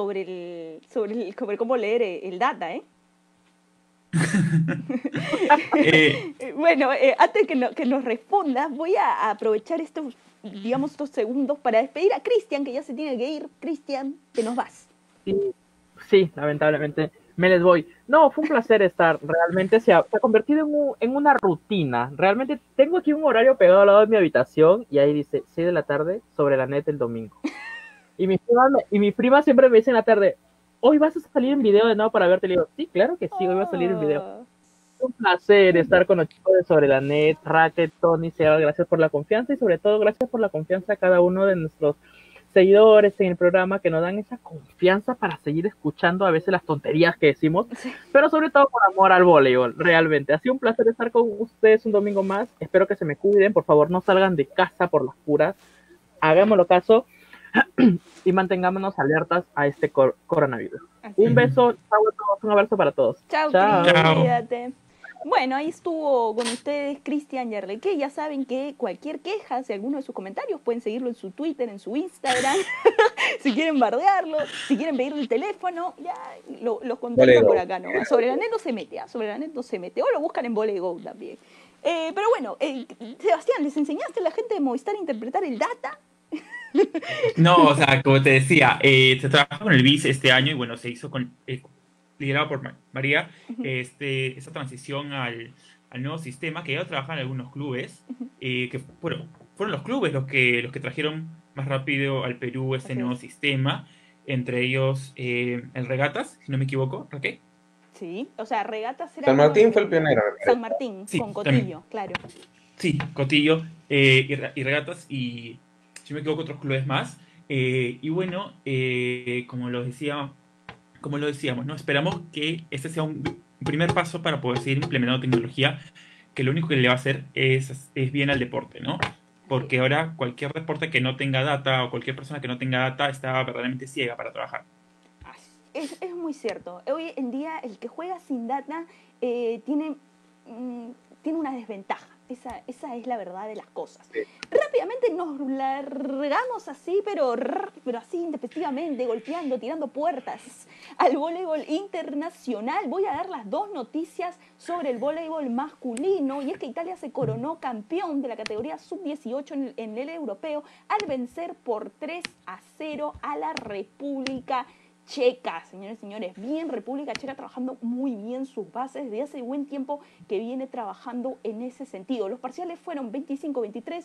cómo leer el data, ¿eh? Bueno, antes que nos respondas, voy a aprovechar estos segundos para despedir a Cristian, que ya se tiene que ir. Cristian, te nos vas. Sí, lamentablemente me les voy. No, fue un placer estar. Realmente se ha convertido en una rutina. Realmente tengo aquí un horario pegado al lado de mi habitación y ahí dice 6 de la tarde sobre la net el domingo. Y mi prima siempre me dice en la tarde, ¿hoy vas a salir en video de nuevo para verte? Le digo, sí, claro que sí, hoy va a salir en video. Es un placer estar con los chicos de Sobre la Net, Raquel, Tony, Seba, gracias por la confianza y sobre todo gracias por la confianza a cada uno de nuestros seguidores en el programa que nos dan esa confianza para seguir escuchando a veces las tonterías que decimos, pero sobre todo por amor al voleibol, realmente. Ha sido un placer estar con ustedes un domingo más, espero que se me cuiden, por favor no salgan de casa por las puras, hagámoslo caso y mantengámonos alertas a este coronavirus. Un beso, chao a todos, un abrazo para todos. Chao. Cuídate. Bueno, ahí estuvo con ustedes Cristian Yarleque. Ya saben que cualquier queja, si alguno de sus comentarios, pueden seguirlo en su Twitter, en su Instagram. Si quieren bardearlo, si quieren pedirle el teléfono, ya los contactan por acá, ¿no? Sobre la net no se mete, sobre la net no se mete. O lo buscan en Volego también. Pero bueno, Sebastián, ¿les enseñaste a la gente de Movistar a interpretar el data? No, o sea, como te decía, se trabajó con el BIS este año y bueno, se hizo liderado por María, esa transición al nuevo sistema que ya trabajan en algunos clubes, que fueron los clubes los que trajeron más rápido al Perú este nuevo sistema, entre ellos el Regatas, si no me equivoco, Raquel. Sí, o sea, Regatas era... San Martín fue el pionero. San Martín, sí, con Cotillo, también. Claro. Sí, Cotillo y Regatas y, si no me equivoco, otros clubes más. Y bueno, como lo decíamos, ¿no? Esperamos que este sea un primer paso para poder seguir implementando tecnología, que lo único que le va a hacer es bien al deporte, ¿no? Porque ahora cualquier deporte que no tenga data o cualquier persona que no tenga data está verdaderamente ciega para trabajar. Es muy cierto. Hoy en día el que juega sin data tiene una desventaja. Esa es la verdad de las cosas. Sí. Rápidamente nos largamos así, pero así intempestivamente, golpeando, tirando puertas al voleibol internacional. Voy a dar las dos noticias sobre el voleibol masculino, y es que Italia se coronó campeón de la categoría sub-18 en el europeo al vencer por 3-0 a la República Checa. Señores y señores, bien República Checa, trabajando muy bien sus bases desde hace buen tiempo que viene trabajando en ese sentido. Los parciales fueron 25-23,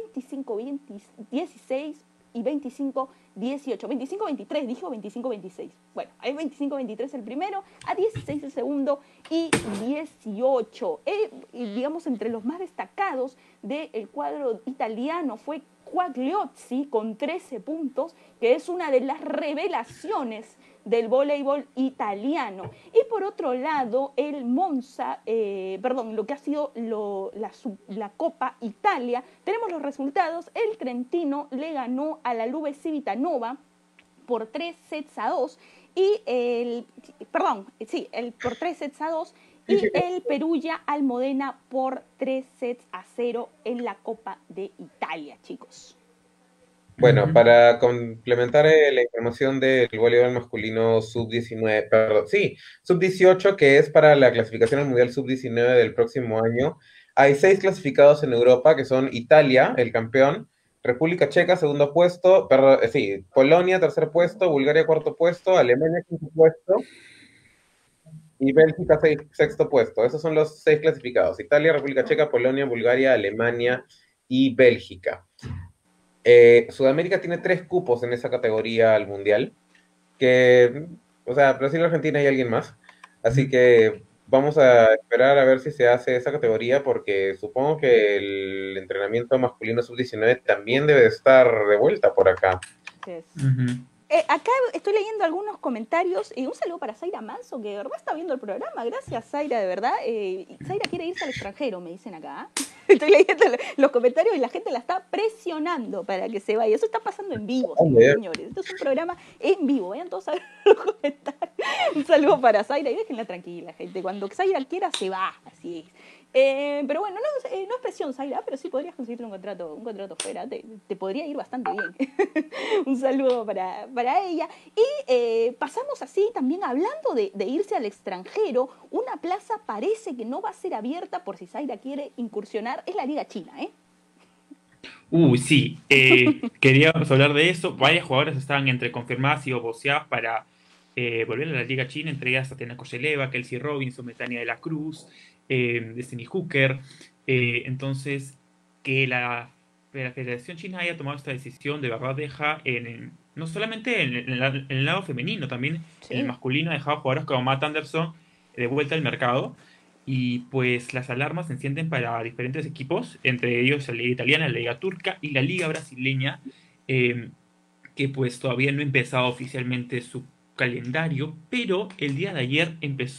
25-16 y 25-18. 25-23, dijo 25-26. Bueno, hay 25-23 el primero, a 16 el segundo y 18. Digamos, entre los más destacados del cuadro italiano fue Quagliozzi con 13 puntos, que es una de las revelaciones del voleibol italiano. Y por otro lado, el Monza, lo que ha sido la Copa Italia, tenemos los resultados. El Trentino le ganó a la Lube Civitanova por 3-2 y por 3-2 y el Perugia al Modena por 3-0 en la Copa de Italia, chicos. Bueno, para complementar la información del voleibol masculino sub-19, sub-18, que es para la clasificación al Mundial sub-19 del próximo año, hay 6 clasificados en Europa, que son Italia, el campeón, República Checa, segundo puesto, Polonia, tercer puesto, Bulgaria, cuarto puesto, Alemania, quinto puesto, y Bélgica, sexto puesto. Esos son los 6 clasificados: Italia, República Checa, Polonia, Bulgaria, Alemania y Bélgica. Sudamérica tiene 3 cupos en esa categoría al Mundial, Brasil, Argentina y alguien más. Así que vamos a esperar a ver si se hace esa categoría, porque supongo que el entrenamiento masculino sub-19 también debe estar de vuelta por acá. Sí. Acá estoy leyendo algunos comentarios. Un saludo para Zaira Manso, que de verdad está viendo el programa. Gracias, Zaira, de verdad. Zaira quiere irse al extranjero, me dicen acá. Estoy leyendo los comentarios y la gente la está presionando para que se vaya. Eso está pasando en vivo, señores. Esto es un programa en vivo. Vayan todos a ver los comentarios. Un saludo para Zaira y déjenla tranquila, gente. Cuando Zaira quiera, se va. Así es. Pero bueno, no es presión, Zaira, pero sí podrías conseguirte un contrato fuera. Te podría ir bastante bien. Un saludo para ella. Y pasamos así también hablando de irse al extranjero. Una plaza parece que no va a ser abierta por si Zaira quiere incursionar. Es la Liga China, ¿eh? Sí. Queríamos hablar de eso. Varias jugadoras estaban entre confirmadas y voceadas para volver a la Liga China, entre ellas Tatiana Koseleva, Kelsey Robinson, Betania de la Cruz, Destiny Hooker. Entonces, que la Federación China haya tomado esta decisión de verdad deja no solamente en el lado femenino, también en el masculino ha dejado jugadores como Matt Anderson de vuelta al mercado, y pues las alarmas se encienden para diferentes equipos, entre ellos la Liga Italiana, la Liga Turca y la Liga Brasileña, que pues todavía no ha empezado oficialmente su calendario, pero el día de ayer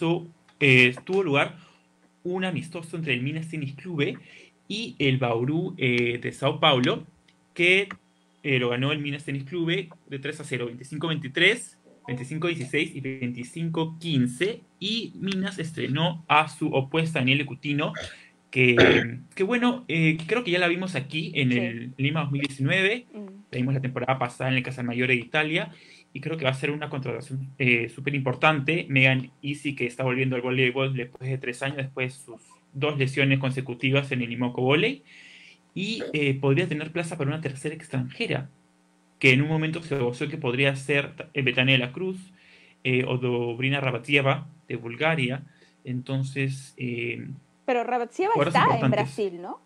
tuvo lugar un amistoso entre el Minas Tennis Clube y el Bauru de Sao Paulo, que lo ganó el Minas Tennis Clube de 3-0, 25-23, 25-16 y 25-15, y Minas estrenó a su opuesta Daniele Coutinho, que bueno, creo que ya la vimos aquí en el Lima 2019, la vimos la temporada pasada en el Casalmaggiore de Italia, y creo que va a ser una contratación súper importante. Megan Easy, que está volviendo al voleibol después de 3 años, después de sus 2 lesiones consecutivas en el Imoco Volley, y podría tener plaza para una tercera extranjera, que en un momento se voció que podría ser Betania de la Cruz o Dobrina Rabatsieva de Bulgaria. Entonces, pero Rabatsieva está en Brasil, ¿no?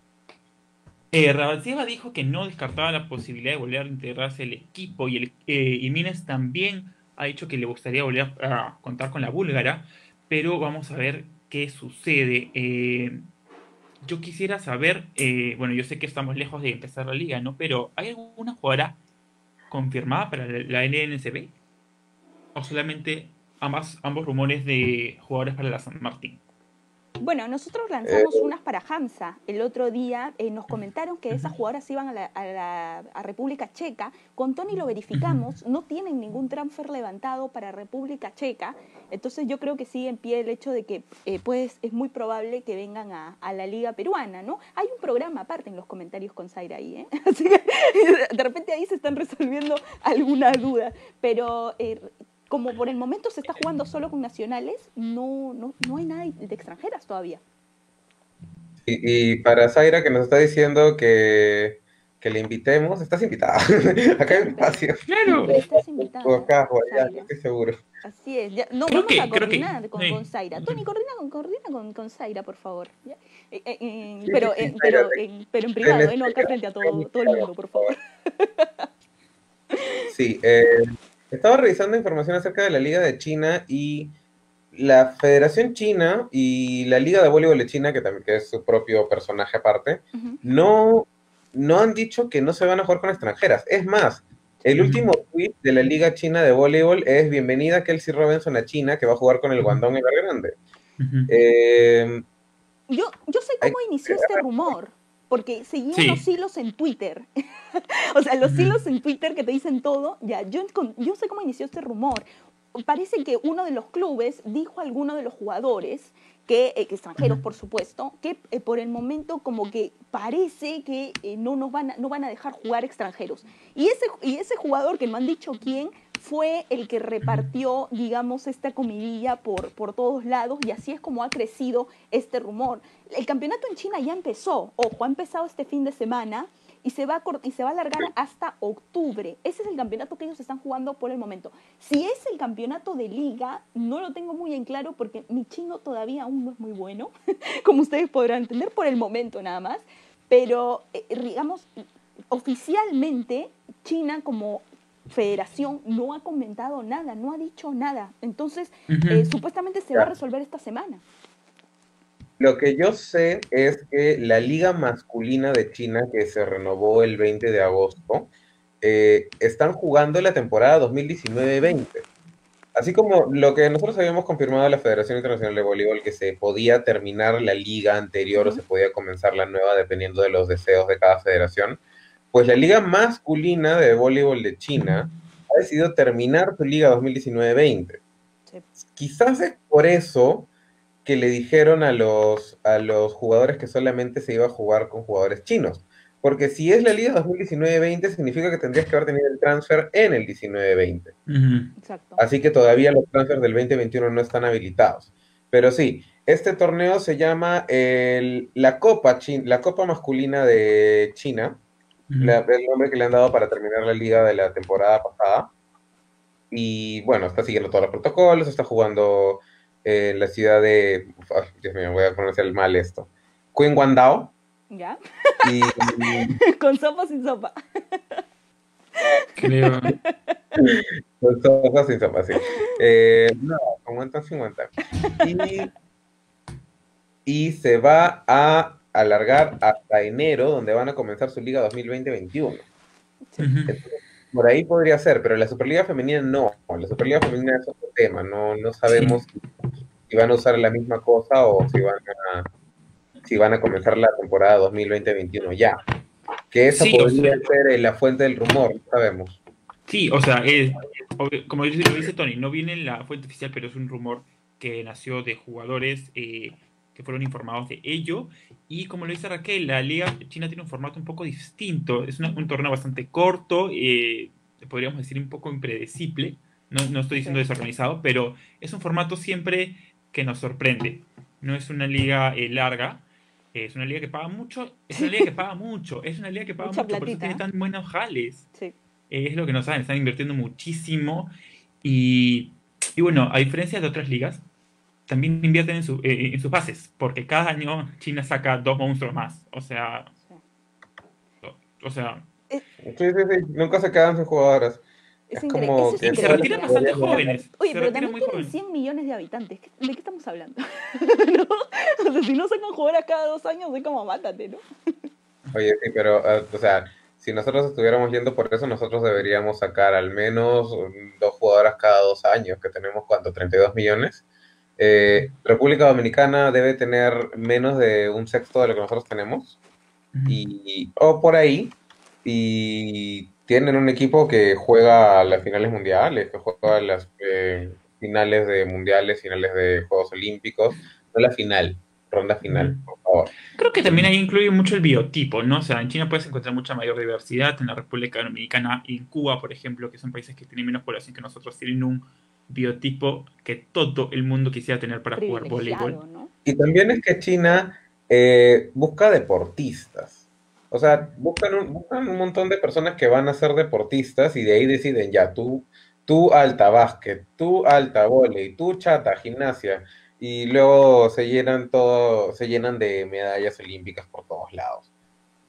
Rabatsieva dijo que no descartaba la posibilidad de volver a integrarse al equipo, y Minas también ha dicho que le gustaría volver a contar con la búlgara, pero vamos a ver qué sucede. Yo quisiera saber, yo sé que estamos lejos de empezar la liga, ¿no? Pero ¿hay alguna jugadora confirmada para la LNCB? ¿O solamente ambos rumores de jugadores para la San Martín? Bueno, nosotros lanzamos unas para Hamza. El otro día nos comentaron que esas jugadoras iban a República Checa. Con Tony lo verificamos, no tienen ningún transfer levantado para República Checa. Entonces yo creo que sigue en pie el hecho de que es muy probable que vengan a la Liga Peruana, ¿no? Hay un programa aparte en los comentarios con Zaira ahí, ¿eh? Así que de repente ahí se están resolviendo algunas dudas. Pero como por el momento se está jugando solo con nacionales, no hay nada de extranjeras todavía. Y para Zaira, que nos está diciendo que le invitemos, estás invitada. Acá hay un espacio. Claro. Estás invitada. O acá, o allá, no estoy seguro. Así es. Ya, no, vamos a coordinar con Zaira. Tony, coordina con Zaira, por favor. ¿Ya? Pero en privado, no acá frente a todo el mundo, por favor. Sí, estaba revisando información acerca de la Liga de China, y la Federación China y la Liga de Voleibol de China, que es su propio personaje aparte, no han dicho que no se van a jugar con extranjeras. Es más, El último tweet de la Liga China de Voleibol es: bienvenida Kelsey Robinson a China, que va a jugar con el Guangdong Evergrande. Yo sé cómo inició este rumor, porque seguía Sí. los hilos en Twitter. O sea, los hilos en Twitter que te dicen todo. Ya, yo sé cómo inició este rumor. Parece que uno de los clubes dijo a alguno de los jugadores, que extranjeros por supuesto, que por el momento como que parece que no van a dejar jugar extranjeros. Y ese jugador, que no han dicho quién, fue el que repartió, digamos, esta comidilla por todos lados, y así es como ha crecido este rumor. El campeonato en China ya empezó, ojo, ha empezado este fin de semana, y se va a alargar hasta octubre. Ese es el campeonato que ellos están jugando por el momento. Si es el campeonato de liga, no lo tengo muy en claro, porque mi chino todavía aún no es muy bueno, como ustedes podrán entender, por el momento nada más. Pero, digamos, oficialmente, China como federación no ha comentado nada, no ha dicho nada. Entonces, supuestamente se va a resolver esta semana. Lo que yo sé es que la liga masculina de China, que se renovó el 20 de agosto, están jugando la temporada 2019-20. Así como lo que nosotros habíamos confirmado en la Federación Internacional de Voleibol, que se podía terminar la liga anterior o se podía comenzar la nueva dependiendo de los deseos de cada federación, pues la liga masculina de voleibol de China ha decidido terminar su liga 2019-20. Sí. Quizás es por eso que le dijeron a los jugadores que solamente se iba a jugar con jugadores chinos. Porque si es la liga 2019-20, significa que tendrías que haber tenido el transfer en el 19-20. Exacto. Así que todavía los transfers del 2021 no están habilitados. Pero sí, este torneo se llama la Copa Masculina de China, el nombre que le han dado para terminar la liga de la temporada pasada. Y bueno, está siguiendo todos los protocolos, está jugando en la ciudad de... Ay, Dios mío, voy a pronunciar mal esto. Qinhuangdao. ¿Ya? Y ¿Con sopa o sin sopa? Creo. con sopa sin sopa, sí. No, con guantán sin guantán. Y se va a alargar hasta enero, donde van a comenzar su liga 2020-21. Entonces, por ahí podría ser, pero la Superliga Femenina no. La Superliga Femenina es otro tema. No sabemos si van a usar la misma cosa o si van a comenzar la temporada 2020-21 ya. Que esa Sí, podría ser la fuente del rumor, no sabemos. Sí, o sea, como lo dice Tony, no viene en la fuente oficial, pero es un rumor que nació de jugadores que fueron informados de ello. Y como lo dice Raquel, la Liga China tiene un formato un poco distinto. Es un torneo bastante corto, podríamos decir un poco impredecible. No estoy diciendo desorganizado, pero es un formato siempre que nos sorprende. No es una liga larga. Es una liga que paga mucho. Es una liga que paga mucho. Es una liga que paga Mucha mucho. Por eso platita. tiene tan buenos jales. Sí. Es lo que no saben, están invirtiendo muchísimo y bueno, a diferencia de otras ligas, también invierten en sus bases, porque cada año China saca 2 monstruos más, o sea, Sí, nunca se quedan sin jugadoras. Es como eso es que y se increíble. retiran bastante jóvenes, Oye, se pero retiran también muy tienen jóvenes. 100 millones de habitantes. ¿De qué estamos hablando? ¿No? O sea, si no sacan jugadoras cada 2 años, es como mátate, ¿no? Oye, sí, pero, o sea, si nosotros estuviéramos yendo por eso, nosotros deberíamos sacar al menos 2 jugadoras cada 2 años, que tenemos, ¿cuánto? 32 millones. República Dominicana debe tener menos de un sexto de lo que nosotros tenemos, o por ahí, y tienen un equipo que juega a las finales mundiales, que juega a las finales de mundiales, finales de Juegos Olímpicos, no la final, ronda final, por favor. Creo que también ahí incluye mucho el biotipo, ¿no? O sea, en China puedes encontrar mucha mayor diversidad, en la República Dominicana y en Cuba, por ejemplo, que son países que tienen menos población que nosotros, tienen un biotipo que todo el mundo quisiera tener para jugar voleibol. ¿No? Y también es que China busca deportistas. O sea, buscan un montón de personas que van a ser deportistas y de ahí deciden, ya, tú alta básquet, tú alta vóley, tú chata gimnasia. Y luego se llenan de medallas olímpicas por todos lados.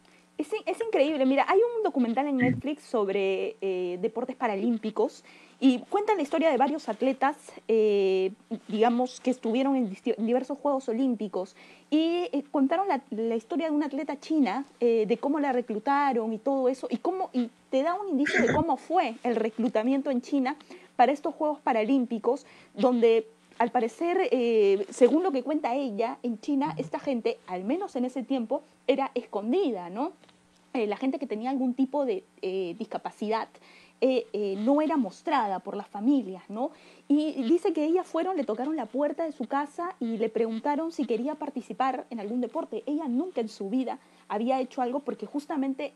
Es increíble. Mira, hay un documental en Netflix sobre deportes paralímpicos y cuenta la historia de varios atletas, digamos, que estuvieron en diversos Juegos Olímpicos. Y contaron la historia de una atleta china, de cómo la reclutaron y todo eso, y te da un indicio de cómo fue el reclutamiento en China para estos Juegos Paralímpicos, donde al parecer, según lo que cuenta ella, en China esta gente, al menos en ese tiempo, era escondida, ¿no? La gente que tenía algún tipo de discapacidad no era mostrada por las familias, ¿no? Y dice que ellas le tocaron la puerta de su casa y le preguntaron si quería participar en algún deporte. Ella nunca en su vida había hecho algo porque justamente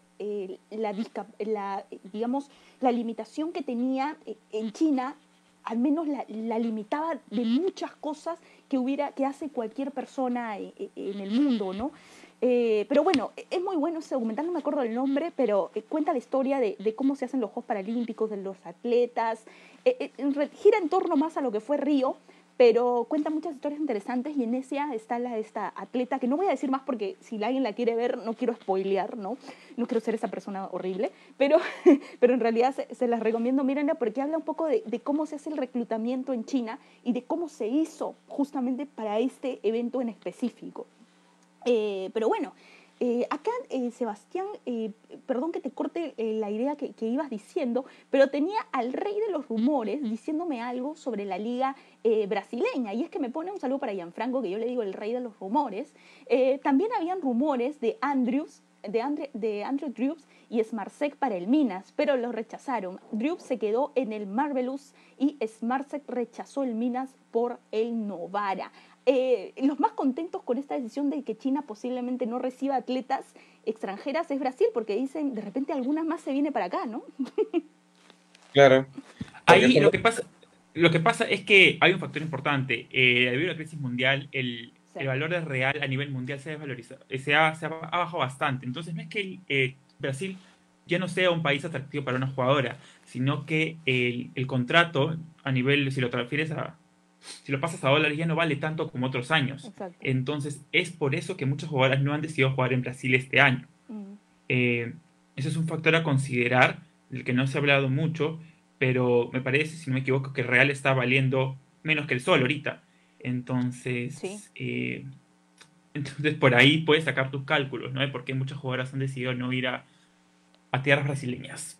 digamos, la limitación que tenía en China al menos la limitaba de muchas cosas que hace cualquier persona en el mundo, ¿no? Pero bueno, es muy bueno ese documental, no me acuerdo el nombre, pero cuenta la historia de cómo se hacen los Juegos Paralímpicos, de los atletas, gira en torno más a lo que fue Río, pero cuenta muchas historias interesantes y en esa está esta atleta, que no voy a decir más porque si alguien la quiere ver no quiero spoilear, ¿no? No quiero ser esa persona horrible, pero en realidad se las recomiendo, mírenla, porque habla un poco de cómo se hace el reclutamiento en China y de cómo se hizo justamente para este evento en específico. Pero bueno, acá Sebastián, perdón que te corte la idea que ibas diciendo, pero tenía al rey de los rumores diciéndome algo sobre la liga brasileña, y es que me pone un saludo para Gianfranco, que yo le digo el rey de los rumores. También habían rumores de Andrew Drews y Smarsek para el Minas, pero los rechazaron. Drews se quedó en el Marvelous y Smarsek rechazó el Minas por el Novara. Los más contentos con esta decisión de que China posiblemente no reciba atletas extranjeras es Brasil, porque dicen, de repente alguna más se viene para acá, ¿no? Claro. Ahí lo que pasa es que hay un factor importante. Debido a la crisis mundial, el valor del real a nivel mundial se ha desvalorizado, ha bajado bastante. Entonces no es que Brasil ya no sea un país atractivo para una jugadora, sino que el contrato a nivel, si lo pasas a dólares, ya no vale tanto como otros años. Exacto. Entonces es por eso que muchas jugadoras no han decidido jugar en Brasil este año. Eso es un factor a considerar, del que no se ha hablado mucho, pero me parece, si no me equivoco, que el real está valiendo menos que el sol ahorita. Entonces, sí. Entonces por ahí puedes sacar tus cálculos, ¿no? De por qué muchas jugadoras han decidido no ir a tierras brasileñas.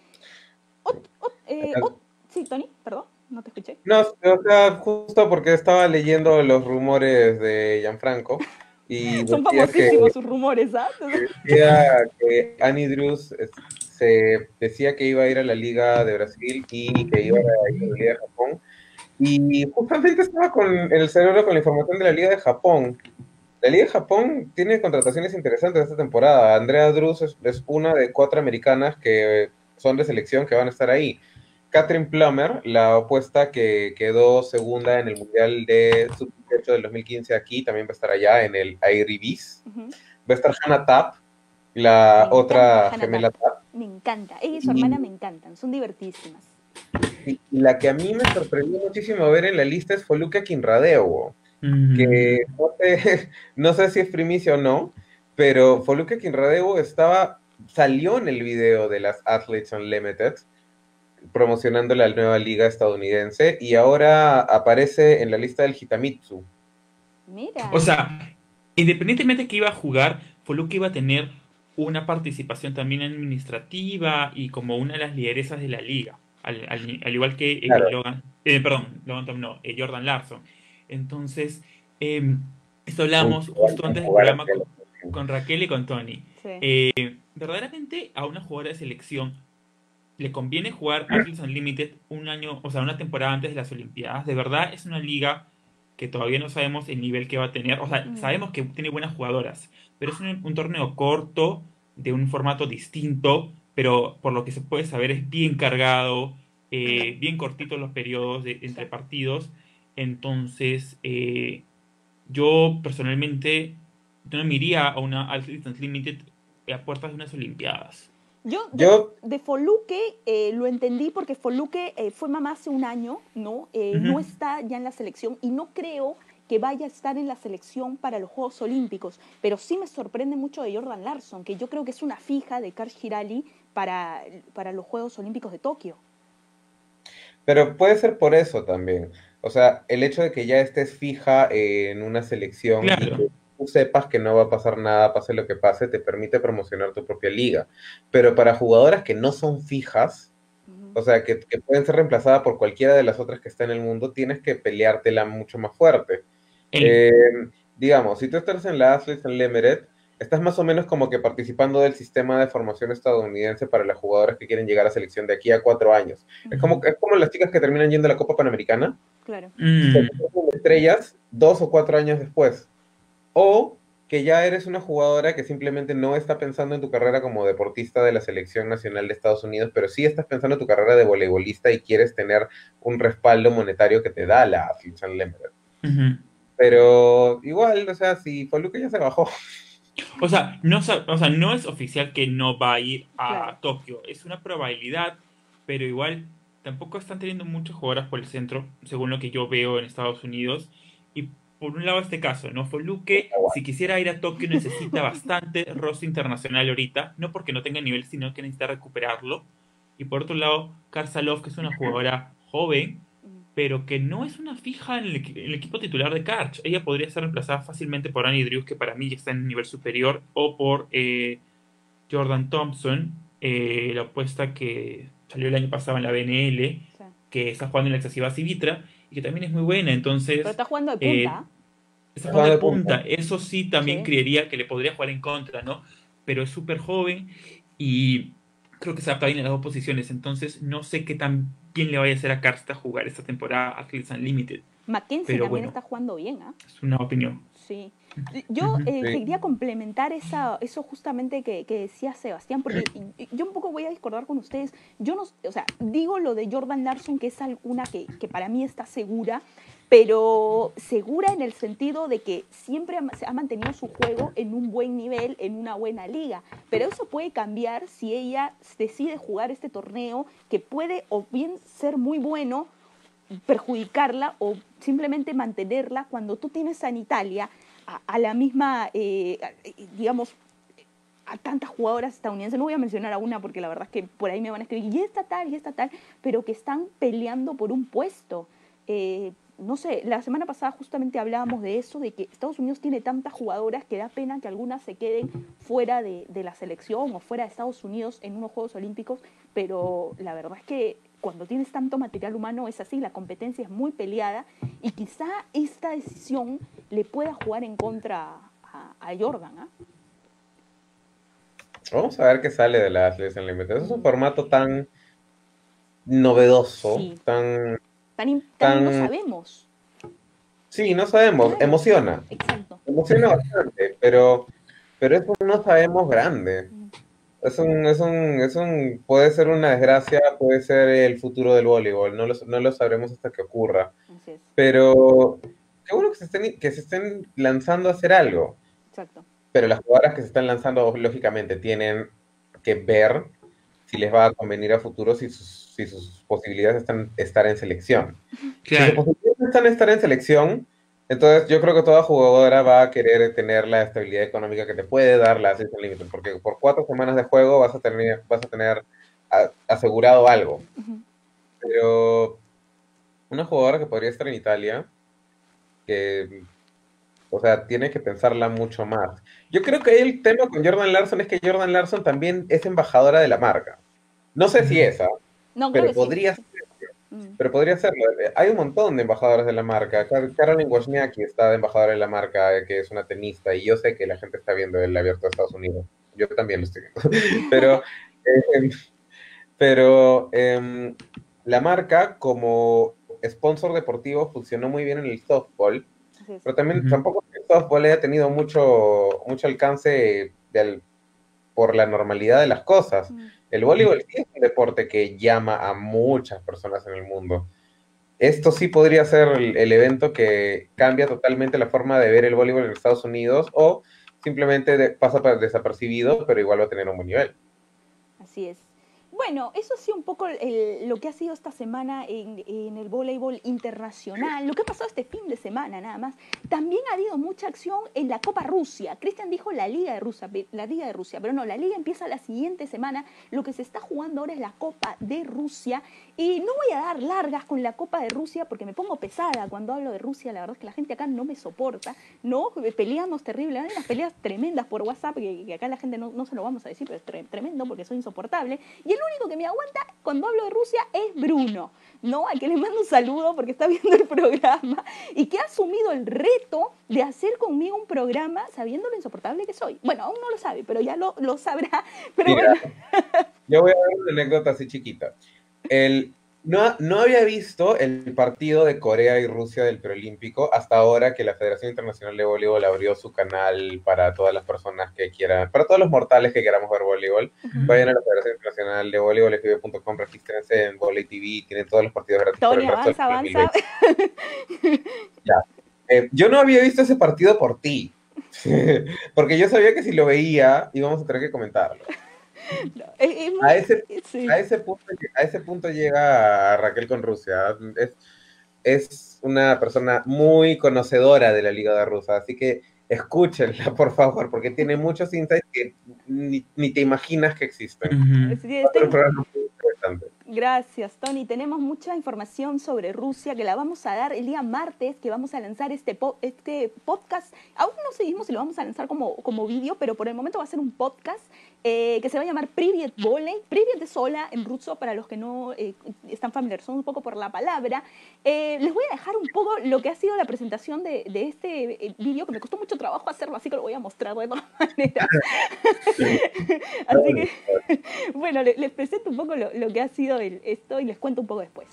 Sí, Tony, perdón, no te escuché. No, o sea, justo porque estaba leyendo los rumores de Gianfranco y son decía famosísimos sus rumores, ¿ah? Decía que Annie Drews se decía que iba a ir a la Liga de Brasil y que iba a ir a la Liga de Japón. Y justamente estaba en el cerebro con la información de la Liga de Japón. La Liga de Japón tiene contrataciones interesantes esta temporada. Andrea Drews es una de 4 americanas que son de selección que van a estar ahí. Katherine Plummer, la opuesta que quedó segunda en el Mundial de Sub-18 del 2015 aquí, también va a estar allá en el Airibis. Va a estar Hannah Tapp, la otra gemela Tapp. Me encanta. Ella y su hermana me encantan, son divertísimas. Y la que a mí me sorprendió muchísimo ver en la lista es Foluke Kinradewo, que no sé si es primicia o no, pero Foluke Kinradewo salió en el video de las Athletes Unlimited promocionando la nueva liga estadounidense y ahora aparece en la lista del Hitamitsu. Mira. O sea, independientemente de que iba a jugar, Foluke iba a tener una participación también administrativa y como una de las lideresas de la liga, al igual que Claro. Jordan Larson. Entonces, esto hablamos justo antes del programa con Raquel y con Tony. Sí. Verdaderamente a una jugadora de selección le conviene jugar Athletes Unlimited un año, o sea, una temporada antes de las Olimpiadas. De verdad es una liga que todavía no sabemos el nivel que va a tener. O sea, sabemos que tiene buenas jugadoras, pero es un torneo corto, de un formato distinto, pero por lo que se puede saber es bien cargado, bien cortitos los periodos entre partidos. Entonces, yo personalmente no me iría a una Athletes Unlimited a puertas de unas Olimpiadas. Yo de Foluke lo entendí porque Foluke fue mamá hace un año, ¿no? No está ya en la selección y no creo que vaya a estar en la selección para los Juegos Olímpicos, pero sí me sorprende mucho de Jordan Larson, que yo creo que es una fija de Karsh Hirali para los Juegos Olímpicos de Tokio. Pero puede ser por eso también. O sea, el hecho de que ya estés fija en una selección y Claro. que tú sepas que no va a pasar nada, pase lo que pase, te permite promocionar tu propia liga. Pero para jugadoras que no son fijas, o sea, que pueden ser reemplazadas por cualquiera de las otras que está en el mundo, tienes que peleártela mucho más fuerte. El- Eh, digamos, si tú estás en la Athletes Unlimited, estás más o menos como que participando del sistema de formación estadounidense para las jugadoras que quieren llegar a selección de aquí a 4 años. Es como las chicas que terminan yendo a la Copa Panamericana, Claro. se convierten en estrellas 2 o 4 años después. O que ya eres una jugadora que simplemente no está pensando en tu carrera como deportista de la selección nacional de Estados Unidos, pero sí estás pensando en tu carrera de voleibolista y quieres tener un respaldo monetario que te da la Athletes Unlimited. Ujú. Pero igual, o sea, si Foluke ya se bajó. O sea, no es oficial que no va a ir a Claro. Tokio. Es una probabilidad, pero igual tampoco están teniendo muchas jugadoras por el centro, según lo que yo veo en Estados Unidos. Y por un lado este caso, ¿no? Foluke, si quisiera ir a Tokio, necesita bastante roster internacional ahorita, no porque no tenga nivel, sino que necesita recuperarlo. Y por otro lado, Karsalov, que es una jugadora joven, pero que no es una fija en el equipo titular de Karch. Ella podría ser reemplazada fácilmente por Annie Drews, que para mí ya está en un nivel superior, o por Jordan Thompson, la apuesta que salió el año pasado en la BNL, Sí. que está jugando en la excesiva Civitra, y que también es muy buena. Entonces, Pero está jugando de punta. está jugando Jugando de de punta. punta. Eso sí, también Sí. creería que le podría jugar en contra, ¿no? Pero es súper joven y creo que se adapta bien a las dos posiciones. Entonces, no sé qué tan bien le vaya a hacer a Karsta jugar esta temporada a Athletes Unlimited. Mackenzie Pero también bueno, está jugando bien, ¿ah? es una opinión. Sí. Yo Ujú. Sí. quería complementar eso justamente que decía Sebastián, porque yo un poco voy a discordar con ustedes. Yo no, o sea, digo lo de Jordan Larson, que es alguna que para mí está segura, pero segura en el sentido de que siempre se ha mantenido su juego en un buen nivel, en una buena liga. Pero eso puede cambiar si ella decide jugar este torneo, que puede o bien ser muy bueno, perjudicarla o simplemente mantenerla cuando tú tienes en Italia a la misma, digamos, a tantas jugadoras estadounidenses, no voy a mencionar a una porque la verdad es que por ahí me van a escribir, y esta tal, pero que están peleando por un puesto. No sé, la semana pasada justamente hablábamos de eso, de que Estados Unidos tiene tantas jugadoras que da pena que algunas se queden fuera de la selección o fuera de Estados Unidos en unos Juegos Olímpicos, pero la verdad es que cuando tienes tanto material humano es así, la competencia es muy peleada y quizá esta decisión le pueda jugar en contra a Jordan, ¿ah? Vamos a ver qué sale de la Athletes Unlimited. Es un formato tan novedoso, Sí, tan... tan no sabemos. Sí, no sabemos, Claro, emociona. exacto. Emociona bastante, pero es un no sabemos grande. Puede ser una desgracia, puede ser el futuro del voleibol, no lo sabremos hasta que ocurra. Así es, Pero qué bueno que se estén lanzando a hacer algo. exacto. Pero las jugadoras que se están lanzando, lógicamente, tienen que ver si les va a convenir a futuro, si sus posibilidades están estar en selección. Si sus Claro. posibilidades están estar en selección, entonces yo creo que toda jugadora va a querer tener la estabilidad económica que te puede dar la Season Limited, porque por 4 semanas de juego vas a tener asegurado algo. Pero una jugadora que podría estar en Italia, que, o sea, tiene que pensarla mucho más. Yo creo que ahí el tema con Jordan Larson es que Jordan Larson también es embajadora de la marca. No sé si esa, No, creo pero que sí. podría Sí. Pero podría serlo. Hay un montón de embajadores de la marca. Caroline Wozniacki está de embajadora de la marca, que es una tenista, y yo sé que la gente está viendo el abierto de Estados Unidos. Yo también lo estoy viendo. Pero, eh, pero la marca, como sponsor deportivo, funcionó muy bien en el softball, Así es. pero también Ujú. tampoco el softball haya tenido mucho alcance por la normalidad de las cosas. El voleibol sí es un deporte que llama a muchas personas en el mundo. Esto sí podría ser el evento que cambia totalmente la forma de ver el voleibol en Estados Unidos, o simplemente pasa desapercibido, pero igual va a tener un buen nivel. Así es. Bueno, eso ha sido un poco lo que ha sido esta semana en el voleibol internacional, lo que ha pasado este fin de semana nada más. También ha habido mucha acción en la Copa Rusia. Cristian dijo la Liga de Rusia, pero no, la Liga empieza la siguiente semana. Lo que se está jugando ahora es la Copa de Rusia. Y no voy a dar largas con la Copa de Rusia porque me pongo pesada cuando hablo de Rusia. La verdad es que la gente acá no me soporta, ¿no? Peleamos terrible, hay unas peleas tremendas por WhatsApp que acá la gente no se lo vamos a decir, pero es tremendo porque soy insoportable. Y el único que me aguanta cuando hablo de Rusia es Bruno, ¿no? Al que le mando un saludo porque está viendo el programa y que ha asumido el reto de hacer conmigo un programa sabiendo lo insoportable que soy. Bueno, aún no lo sabe, pero ya lo sabrá. Pero Mira, bueno. yo voy a dar una anécdota así chiquita. No había visto el partido de Corea y Rusia del preolímpico hasta ahora que la Federación Internacional de Voleibol abrió su canal para todas las personas que quieran, para todos los mortales que queramos ver voleibol. Vayan a la Federación Internacional de Voleibol, fb.com, regístrense en Volei TV, tienen todos los partidos gratis. Tony, avanza. Ya. Yo no había visto ese partido por ti, porque yo sabía que si lo veía íbamos a tener que comentarlo. No, Sí. A ese punto llega Raquel con Rusia. Es una persona muy conocedora de la Liga de Rusia, así que escúchenla, por favor, porque tiene muchos insights que ni te imaginas que existen. Gracias, Tony. Tenemos mucha información sobre Rusia que la vamos a dar el día martes, que vamos a lanzar este podcast. Aún no seguimos si lo vamos a lanzar como vídeo, pero por el momento va a ser un podcast que se va a llamar Privyet Voley. Privyet es hola en ruso, para los que no están familiarizados un poco por la palabra. Les voy a dejar un poco lo que ha sido la presentación de este vídeo, que me costó mucho trabajo hacerlo, así que lo voy a mostrar de todas maneras. Así que, bueno, les presento un poco lo que ha sido esto y les cuento un poco después.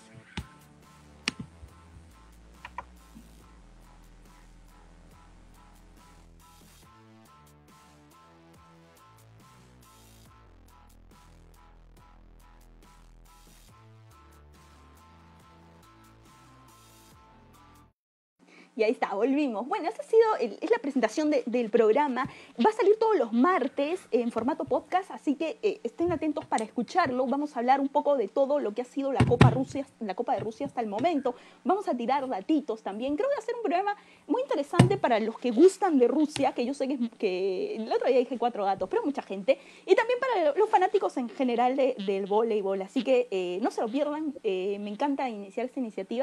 Y ahí está, volvimos. Bueno, esa ha sido es la presentación del programa. Va a salir todos los martes en formato podcast, así que estén atentos para escucharlo. Vamos a hablar un poco de todo lo que ha sido la Copa de Rusia hasta el momento. Vamos a tirar datitos también. Creo que va a ser un programa muy interesante para los que gustan de Rusia, que yo sé que el otro día dije 4 gatos, pero mucha gente. Y también para los fanáticos en general del voleibol. Así que no se lo pierdan. Me encanta iniciar esta iniciativa,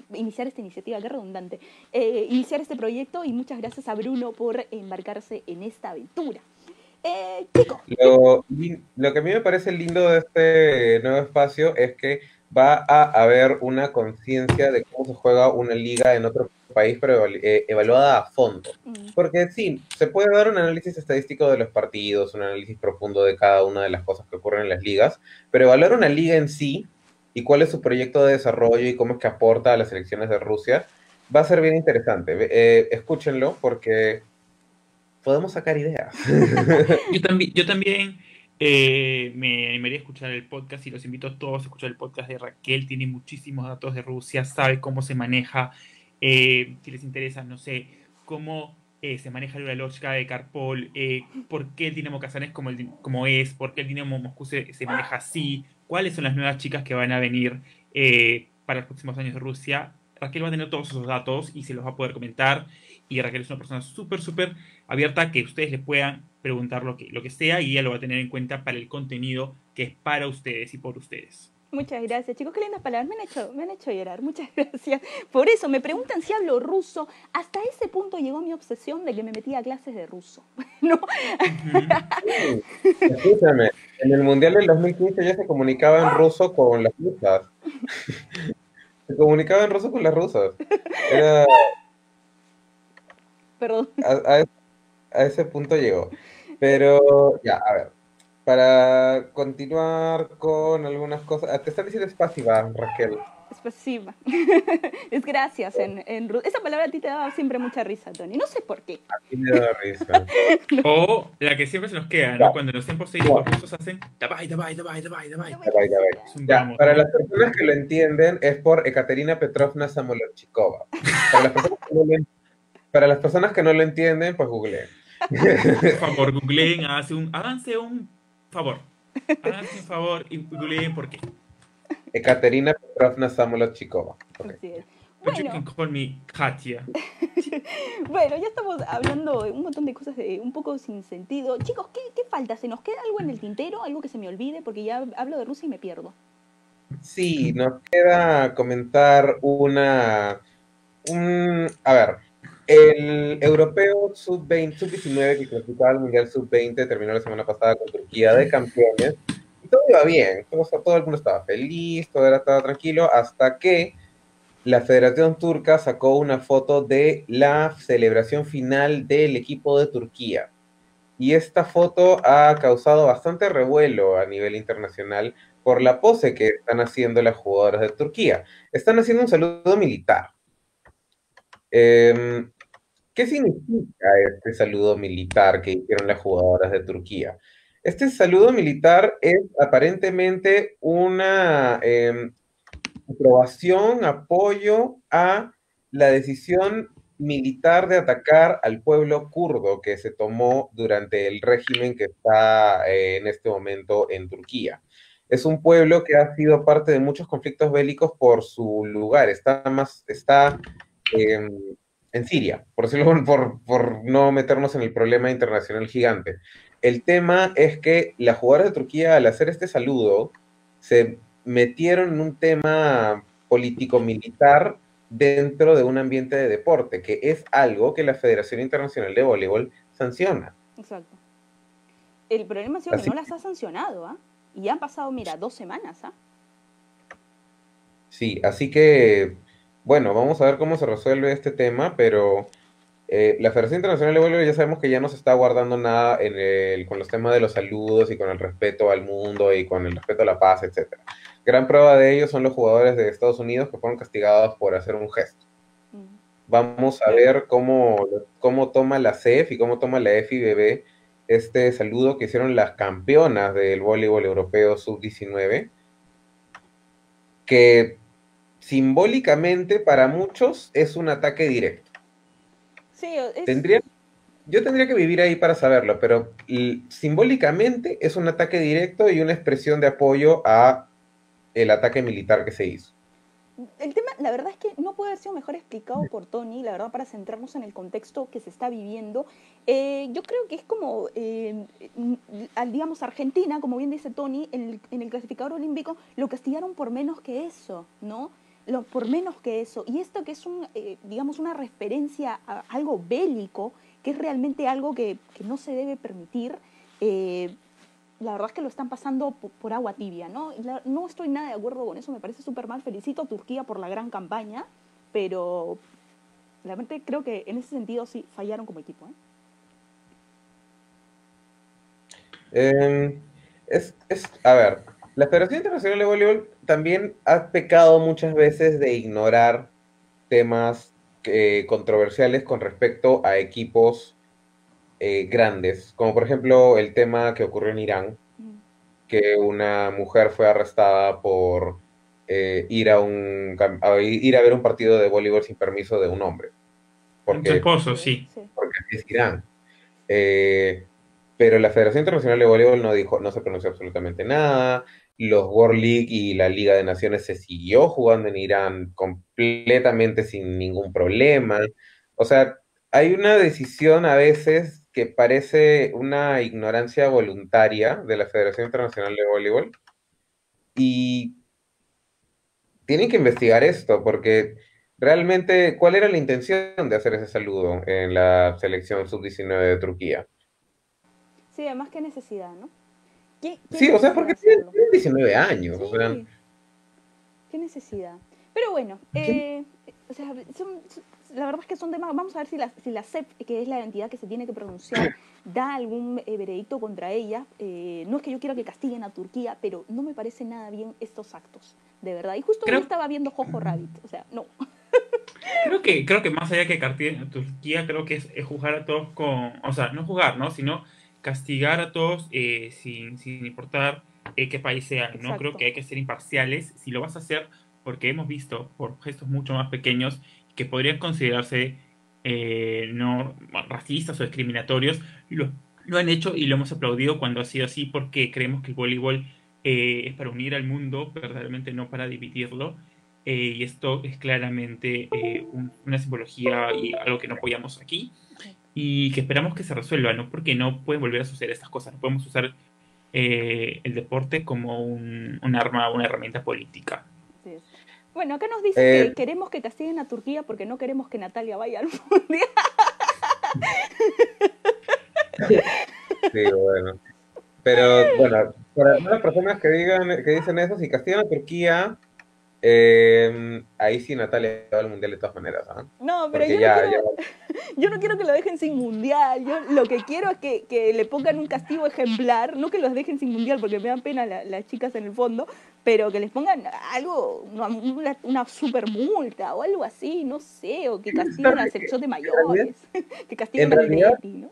qué redundante. Iniciar este proyecto y muchas gracias a Bruno por embarcarse en esta aventura. Chicos. Lo que a mí me parece lindo de este nuevo espacio es que va a haber una conciencia de cómo se juega una liga en otro país, pero evaluada a fondo. Porque sí, se puede dar un análisis estadístico de los partidos, un análisis profundo de cada una de las cosas que ocurren en las ligas, pero evaluar una liga en sí y cuál es su proyecto de desarrollo y cómo es que aporta a las selecciones de Rusia va a ser bien interesante. Escúchenlo porque podemos sacar ideas. Yo también me animaría a escuchar el podcast y los invito a todos a escuchar el podcast de Raquel. Tiene muchísimos datos de Rusia, sabe cómo se maneja, si les interesa, no sé, cómo se maneja la lógica de Karpol, por qué el Dinamo Kazán es como es, por qué el Dinamo Moscú se maneja así, cuáles son las nuevas chicas que van a venir para los próximos años de Rusia. Raquel va a tener todos esos datos y se los va a poder comentar. Y Raquel es una persona súper abierta a que ustedes le puedan preguntar lo que sea y ella lo va a tener en cuenta para el contenido que es para ustedes y por ustedes. Muchas gracias, chicos. Qué lindas palabras. Me han hecho llorar. Muchas gracias. Por eso me preguntan si hablo ruso. Hasta ese punto llegó mi obsesión de que me metía a clases de ruso. ¿No? Escúchame, en el Mundial del 2015 ya se comunicaba en ruso con las rusas. Se comunicaba en ruso con las rusas. Era... Perdón. A ese punto llegó. Pero, ya, a ver. Para continuar con algunas cosas. Te están diciendo es pasiva, Raquel. Es pasiva. Es gracias en ruso. Esa palabra a ti te daba siempre mucha risa, Tony. No sé por qué. A mí me da risa. O la que siempre se nos queda, ¿no? Cuando los tiempos los rusos hacen davai. Ya, para las personas que lo entienden, es por Ekaterina Petrovna Samolorchikova. Para las personas que no lo entienden, pues googleen. Por favor, googleen, háganse un favor. Háganse un favor y googleen por qué. Ekaterina Petrovna Samolov-Chikova. Ok. Así es. But you Bueno, can call me Katia. bueno, ya estamos hablando de un montón de cosas un poco sin sentido. Chicos, ¿qué falta? ¿Se nos queda algo en el tintero? ¿Algo que se me olvide? Porque ya hablo de Rusia y me pierdo. Sí, nos queda comentar a ver, el europeo sub-20, sub-19 que clasificaba al Mundial sub-20 terminó la semana pasada con Turquía de campeones y todo iba bien, todo el mundo estaba feliz, estaba tranquilo, hasta que la Federación Turca sacó una foto de la celebración final del equipo de Turquía. Y esta foto ha causado bastante revuelo a nivel internacional por la pose que están haciendo las jugadoras de Turquía. Están haciendo un saludo militar. Eh, ¿Qué significa este saludo militar que hicieron las jugadoras de Turquía? Este saludo militar es aparentemente una aprobación, apoyo a la decisión militar de atacar al pueblo kurdo que se tomó durante el régimen que está en este momento en Turquía. Es un pueblo que ha sido parte de muchos conflictos bélicos por su lugar, está eh, en Siria, por decirlo, por no meternos en el problema internacional gigante. El tema es que las jugadoras de Turquía, al hacer este saludo, se metieron en un tema político-militar dentro de un ambiente de deporte, que es algo que la Federación Internacional de Voleibol sanciona. Exacto. El problema ha sido que Así, no las ha sancionado, ¿ah? Y ya han pasado, mira, 2 semanas, ¿ah? sí, así que, bueno, vamos a ver cómo se resuelve este tema, pero la Federación Internacional de Voleibol ya sabemos que ya no se está guardando nada con los temas de los saludos y con el respeto al mundo y con el respeto a la paz, etc. Gran prueba de ello son los jugadores de Estados Unidos que fueron castigados por hacer un gesto. Vamos a ver cómo toma la CEF y cómo toma la FIBB este saludo que hicieron las campeonas del voleibol europeo sub-19, que simbólicamente para muchos es un ataque directo. Sí, Yo tendría que vivir ahí para saberlo, pero simbólicamente es un ataque directo y una expresión de apoyo a el ataque militar que se hizo. El tema, la verdad es que no puede haber sido mejor explicado por Tony, la verdad, para centrarnos en el contexto que se está viviendo. Yo creo que es como, digamos, Argentina, como bien dice Tony, en el clasificador olímpico lo castigaron por menos que eso, ¿no? Por menos que eso. Y esto que es, digamos, una referencia a algo bélico, que es realmente algo que no se debe permitir, la verdad es que lo están pasando por agua tibia, ¿no? No estoy nada de acuerdo con eso, me parece súper mal. Felicito a Turquía por la gran campaña, pero realmente creo que en ese sentido sí fallaron como equipo, A ver, la Federación Internacional de Voleibol también ha pecado muchas veces de ignorar temas controversiales con respecto a equipos grandes, como por ejemplo el tema que ocurrió en Irán, que una mujer fue arrestada por ir a ver un partido de voleibol sin permiso de un hombre. Con tu esposo, sí. Porque es Irán. Pero la Federación Internacional de Voleibol no se pronunció absolutamente nada. Los World League y la Liga de Naciones se siguió jugando en Irán completamente sin ningún problema. O sea, hay una decisión a veces que parece una ignorancia voluntaria de la Federación Internacional de Voleibol y tienen que investigar esto porque realmente, ¿cuál era la intención de hacer ese saludo en la selección sub-19 de Turquía? Sí, además qué necesidad, ¿no? Sí, o sea, porque tienen 19 años. Sí, O sea, qué necesidad. Pero bueno, o sea, la verdad es que son temas. Vamos a ver si la CEP, que es la entidad que se tiene que pronunciar, da algún veredicto contra ella. No es que yo quiera que castiguen a Turquía, pero no me parece nada bien estos actos, de verdad. Y justo hoy estaba viendo Jojo Rabbit, o sea, no. Creo que más allá que castigar a Turquía, creo que es jugar a todos o sea, no jugar, ¿no? Sino castigar a todos sin importar qué país sean, ¿no? Exacto. Creo que hay que ser imparciales. Si lo vas a hacer, porque hemos visto por gestos mucho más pequeños que podrían considerarse no racistas o discriminatorios, lo lo han hecho y lo hemos aplaudido cuando ha sido así porque creemos que el voleibol es para unir al mundo, verdaderamente no para dividirlo. Y esto es claramente una simbología y algo que no apoyamos aquí y que esperamos que se resuelva, ¿no? Porque no pueden volver a suceder estas cosas, no podemos usar el deporte como un arma, una herramienta política. Así es. Bueno, acá nos dice que queremos que castiguen a Turquía porque no queremos que Natalia vaya al mundial. Sí, bueno. Pero bueno, para las personas que dicen eso, si castigan a Turquía, ahí sí Natalia va al mundial de todas maneras, ¿ah? No, pero yo no quiero que lo dejen sin mundial. Yo lo que quiero es que le pongan un castigo ejemplar, no que los dejen sin mundial porque me dan pena las chicas en el fondo, pero que les pongan algo, una super multa o algo así, no sé, o que castiguen a la sección de mayores, que castiguen al Betty, ¿no?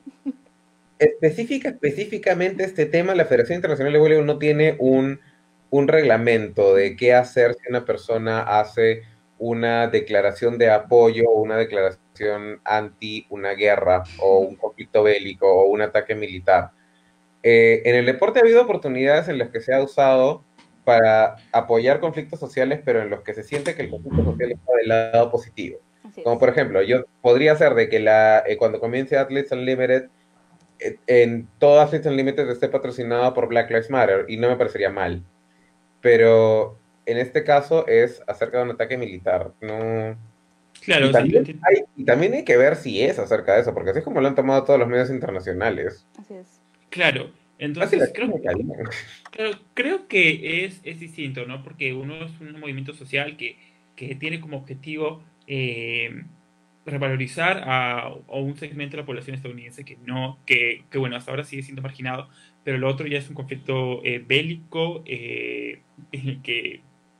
Específicamente este tema, la Federación Internacional de Voleibol no tiene un reglamento de qué hacer si una persona hace una declaración de apoyo o una declaración anti una guerra o un conflicto bélico o un ataque militar. En el deporte ha habido oportunidades en las que se ha usado para apoyar conflictos sociales, pero en los que se siente que el conflicto social está del lado positivo. Como por ejemplo, yo podría ser de que cuando comience Athletes Unlimited, en todo Athletes Unlimited esté patrocinado por Black Lives Matter, y no me parecería mal. Pero en este caso es acerca de un ataque militar, ¿no? Claro, y también hay que ver si es acerca de eso, porque así es como lo han tomado todos los medios internacionales. Así es. Claro, entonces creo que es distinto, ¿no? Porque uno es un movimiento social que tiene como objetivo revalorizar a un segmento de la población estadounidense que bueno, hasta ahora sigue siendo marginado, pero lo otro ya es un conflicto bélico que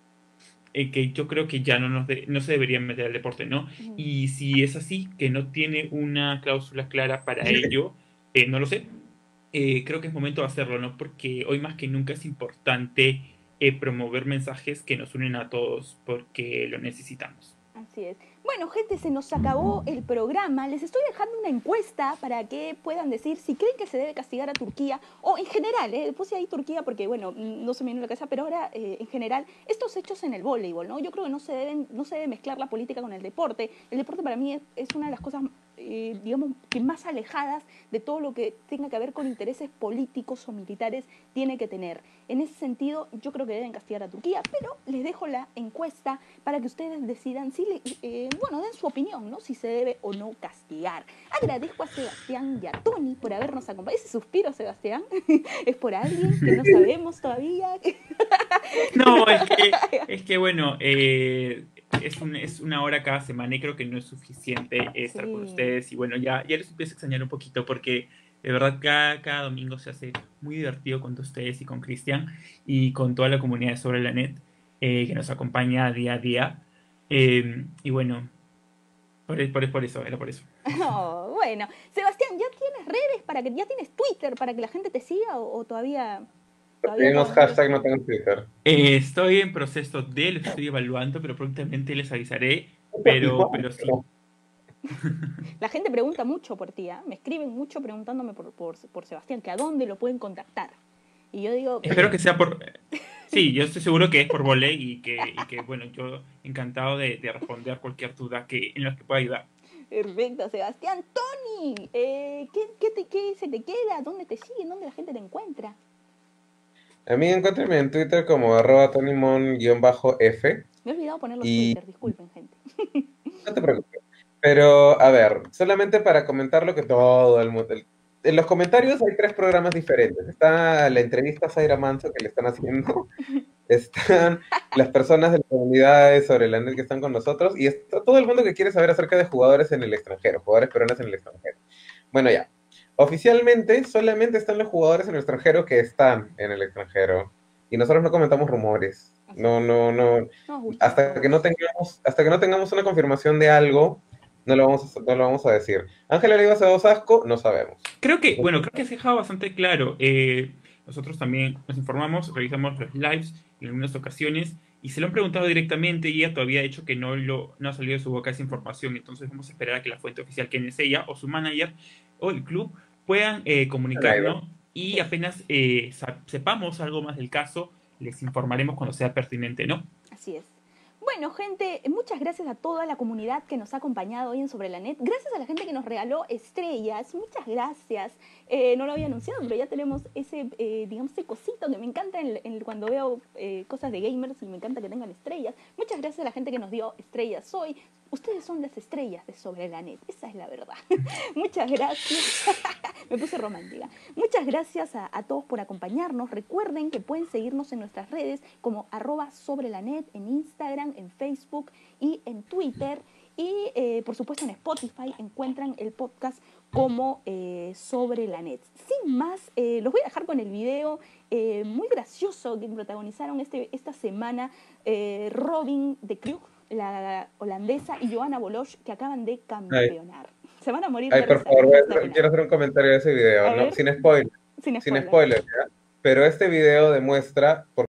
yo creo que ya no se debería meter al deporte, ¿no? Y si es así, que no tiene una cláusula clara para ello, no lo sé. Creo que es momento de hacerlo, ¿no? Porque hoy más que nunca es importante promover mensajes que nos unen a todos porque lo necesitamos. Así es. Bueno, gente, se nos acabó el programa. Les estoy dejando una encuesta para que puedan decir si creen que se debe castigar a Turquía o en general, puse ahí Turquía porque, bueno, no se me vino a la cabeza, pero ahora en general, estos hechos en el voleibol, ¿no? Yo creo que no se debe mezclar la política con el deporte. El deporte para mí es una de las cosas, digamos, que más alejadas de todo lo que tenga que ver con intereses políticos o militares tiene que tener. En ese sentido, yo creo que deben castigar a Turquía, pero les dejo la encuesta para que ustedes decidan si den su opinión, ¿no? Si se debe o no castigar. Agradezco a Sebastián y a Tony por habernos acompañado. Ese suspiro, Sebastián, es por alguien que no sabemos todavía. No, es que bueno, es una hora cada semana y creo que no es suficiente estar con ustedes. Y bueno, ya les empiezo a extrañar un poquito porque de verdad cada domingo se hace muy divertido con ustedes y con Cristian y con toda la comunidad de Sobre la Net que nos acompaña día a día. Y bueno, por eso, era por eso. Oh, bueno, Sebastián, ¿ya tienes redes ya tienes Twitter para que la gente te siga o todavía? Tenemos hashtag no tengo Twitter. Estoy en proceso lo estoy evaluando, pero prontamente les avisaré, pero sí. La gente pregunta mucho por ti, ¿eh? Me escriben mucho preguntándome por Sebastián, que a dónde lo pueden contactar. Y yo digo... Espero que sea por... Sí, yo estoy seguro que es por volei y que bueno, yo encantado de responder cualquier duda en la que pueda ayudar. Perfecto, Sebastián. Tony, ¿qué se te queda? ¿Dónde te siguen? ¿Dónde la gente te encuentra? A mí encuéntrenme en Twitter como @tonymon_f. Me he olvidado poner los Twitter, disculpen, gente. No te preocupes. Pero, a ver, solamente para comentar lo que todo el mundo... En los comentarios hay 3 programas diferentes. Está la entrevista a Zaira Manso que le están haciendo. Están las personas de la comunidad de Sobre la Net que están con nosotros. Y está todo el mundo que quiere saber acerca de jugadores en el extranjero. Jugadores peruanos en el extranjero. Bueno, ya. Oficialmente, solamente están los jugadores en el extranjero que están en el extranjero. Y nosotros no comentamos rumores. No. Hasta que no tengamos una confirmación de algo, no lo vamos a decir. Ángela Olivas de Osasco, no sabemos. Creo que has dejado bastante claro. Nosotros también nos informamos, revisamos los lives en algunas ocasiones y se lo han preguntado directamente y ella todavía ha dicho que no ha salido de su boca esa información. Entonces vamos a esperar a que la fuente oficial, quien es ella o su manager o el club, puedan comunicarnos y apenas sepamos algo más del caso, les informaremos cuando sea pertinente, ¿no? Así es. Bueno, gente, muchas gracias a toda la comunidad que nos ha acompañado hoy en Sobre la Net. Gracias a la gente que nos regaló estrellas. Muchas gracias. No lo había anunciado, pero ya tenemos ese, digamos, ese cosito que me encanta cuando veo cosas de gamers y me encanta que tengan estrellas. Muchas gracias a la gente que nos dio estrellas hoy. Ustedes son las estrellas de Sobre la Net. Esa es la verdad. Muchas gracias. Me puse romántica. Muchas gracias a todos por acompañarnos. Recuerden que pueden seguirnos en nuestras redes como @sobrelanet en Instagram, en Facebook y en Twitter. Y por supuesto en Spotify encuentran el podcast como Sobre la Net. Sin más, los voy a dejar con el video muy gracioso que protagonizaron esta semana Robin de Krug, la holandesa, y Johanna Boloch, que acaban de campeonar. Se van a morir de por risa. favor, quiero hacer un comentario de ese video, ¿no? Sin spoiler. Sin Sin spoiler, ¿ya? Pero este video demuestra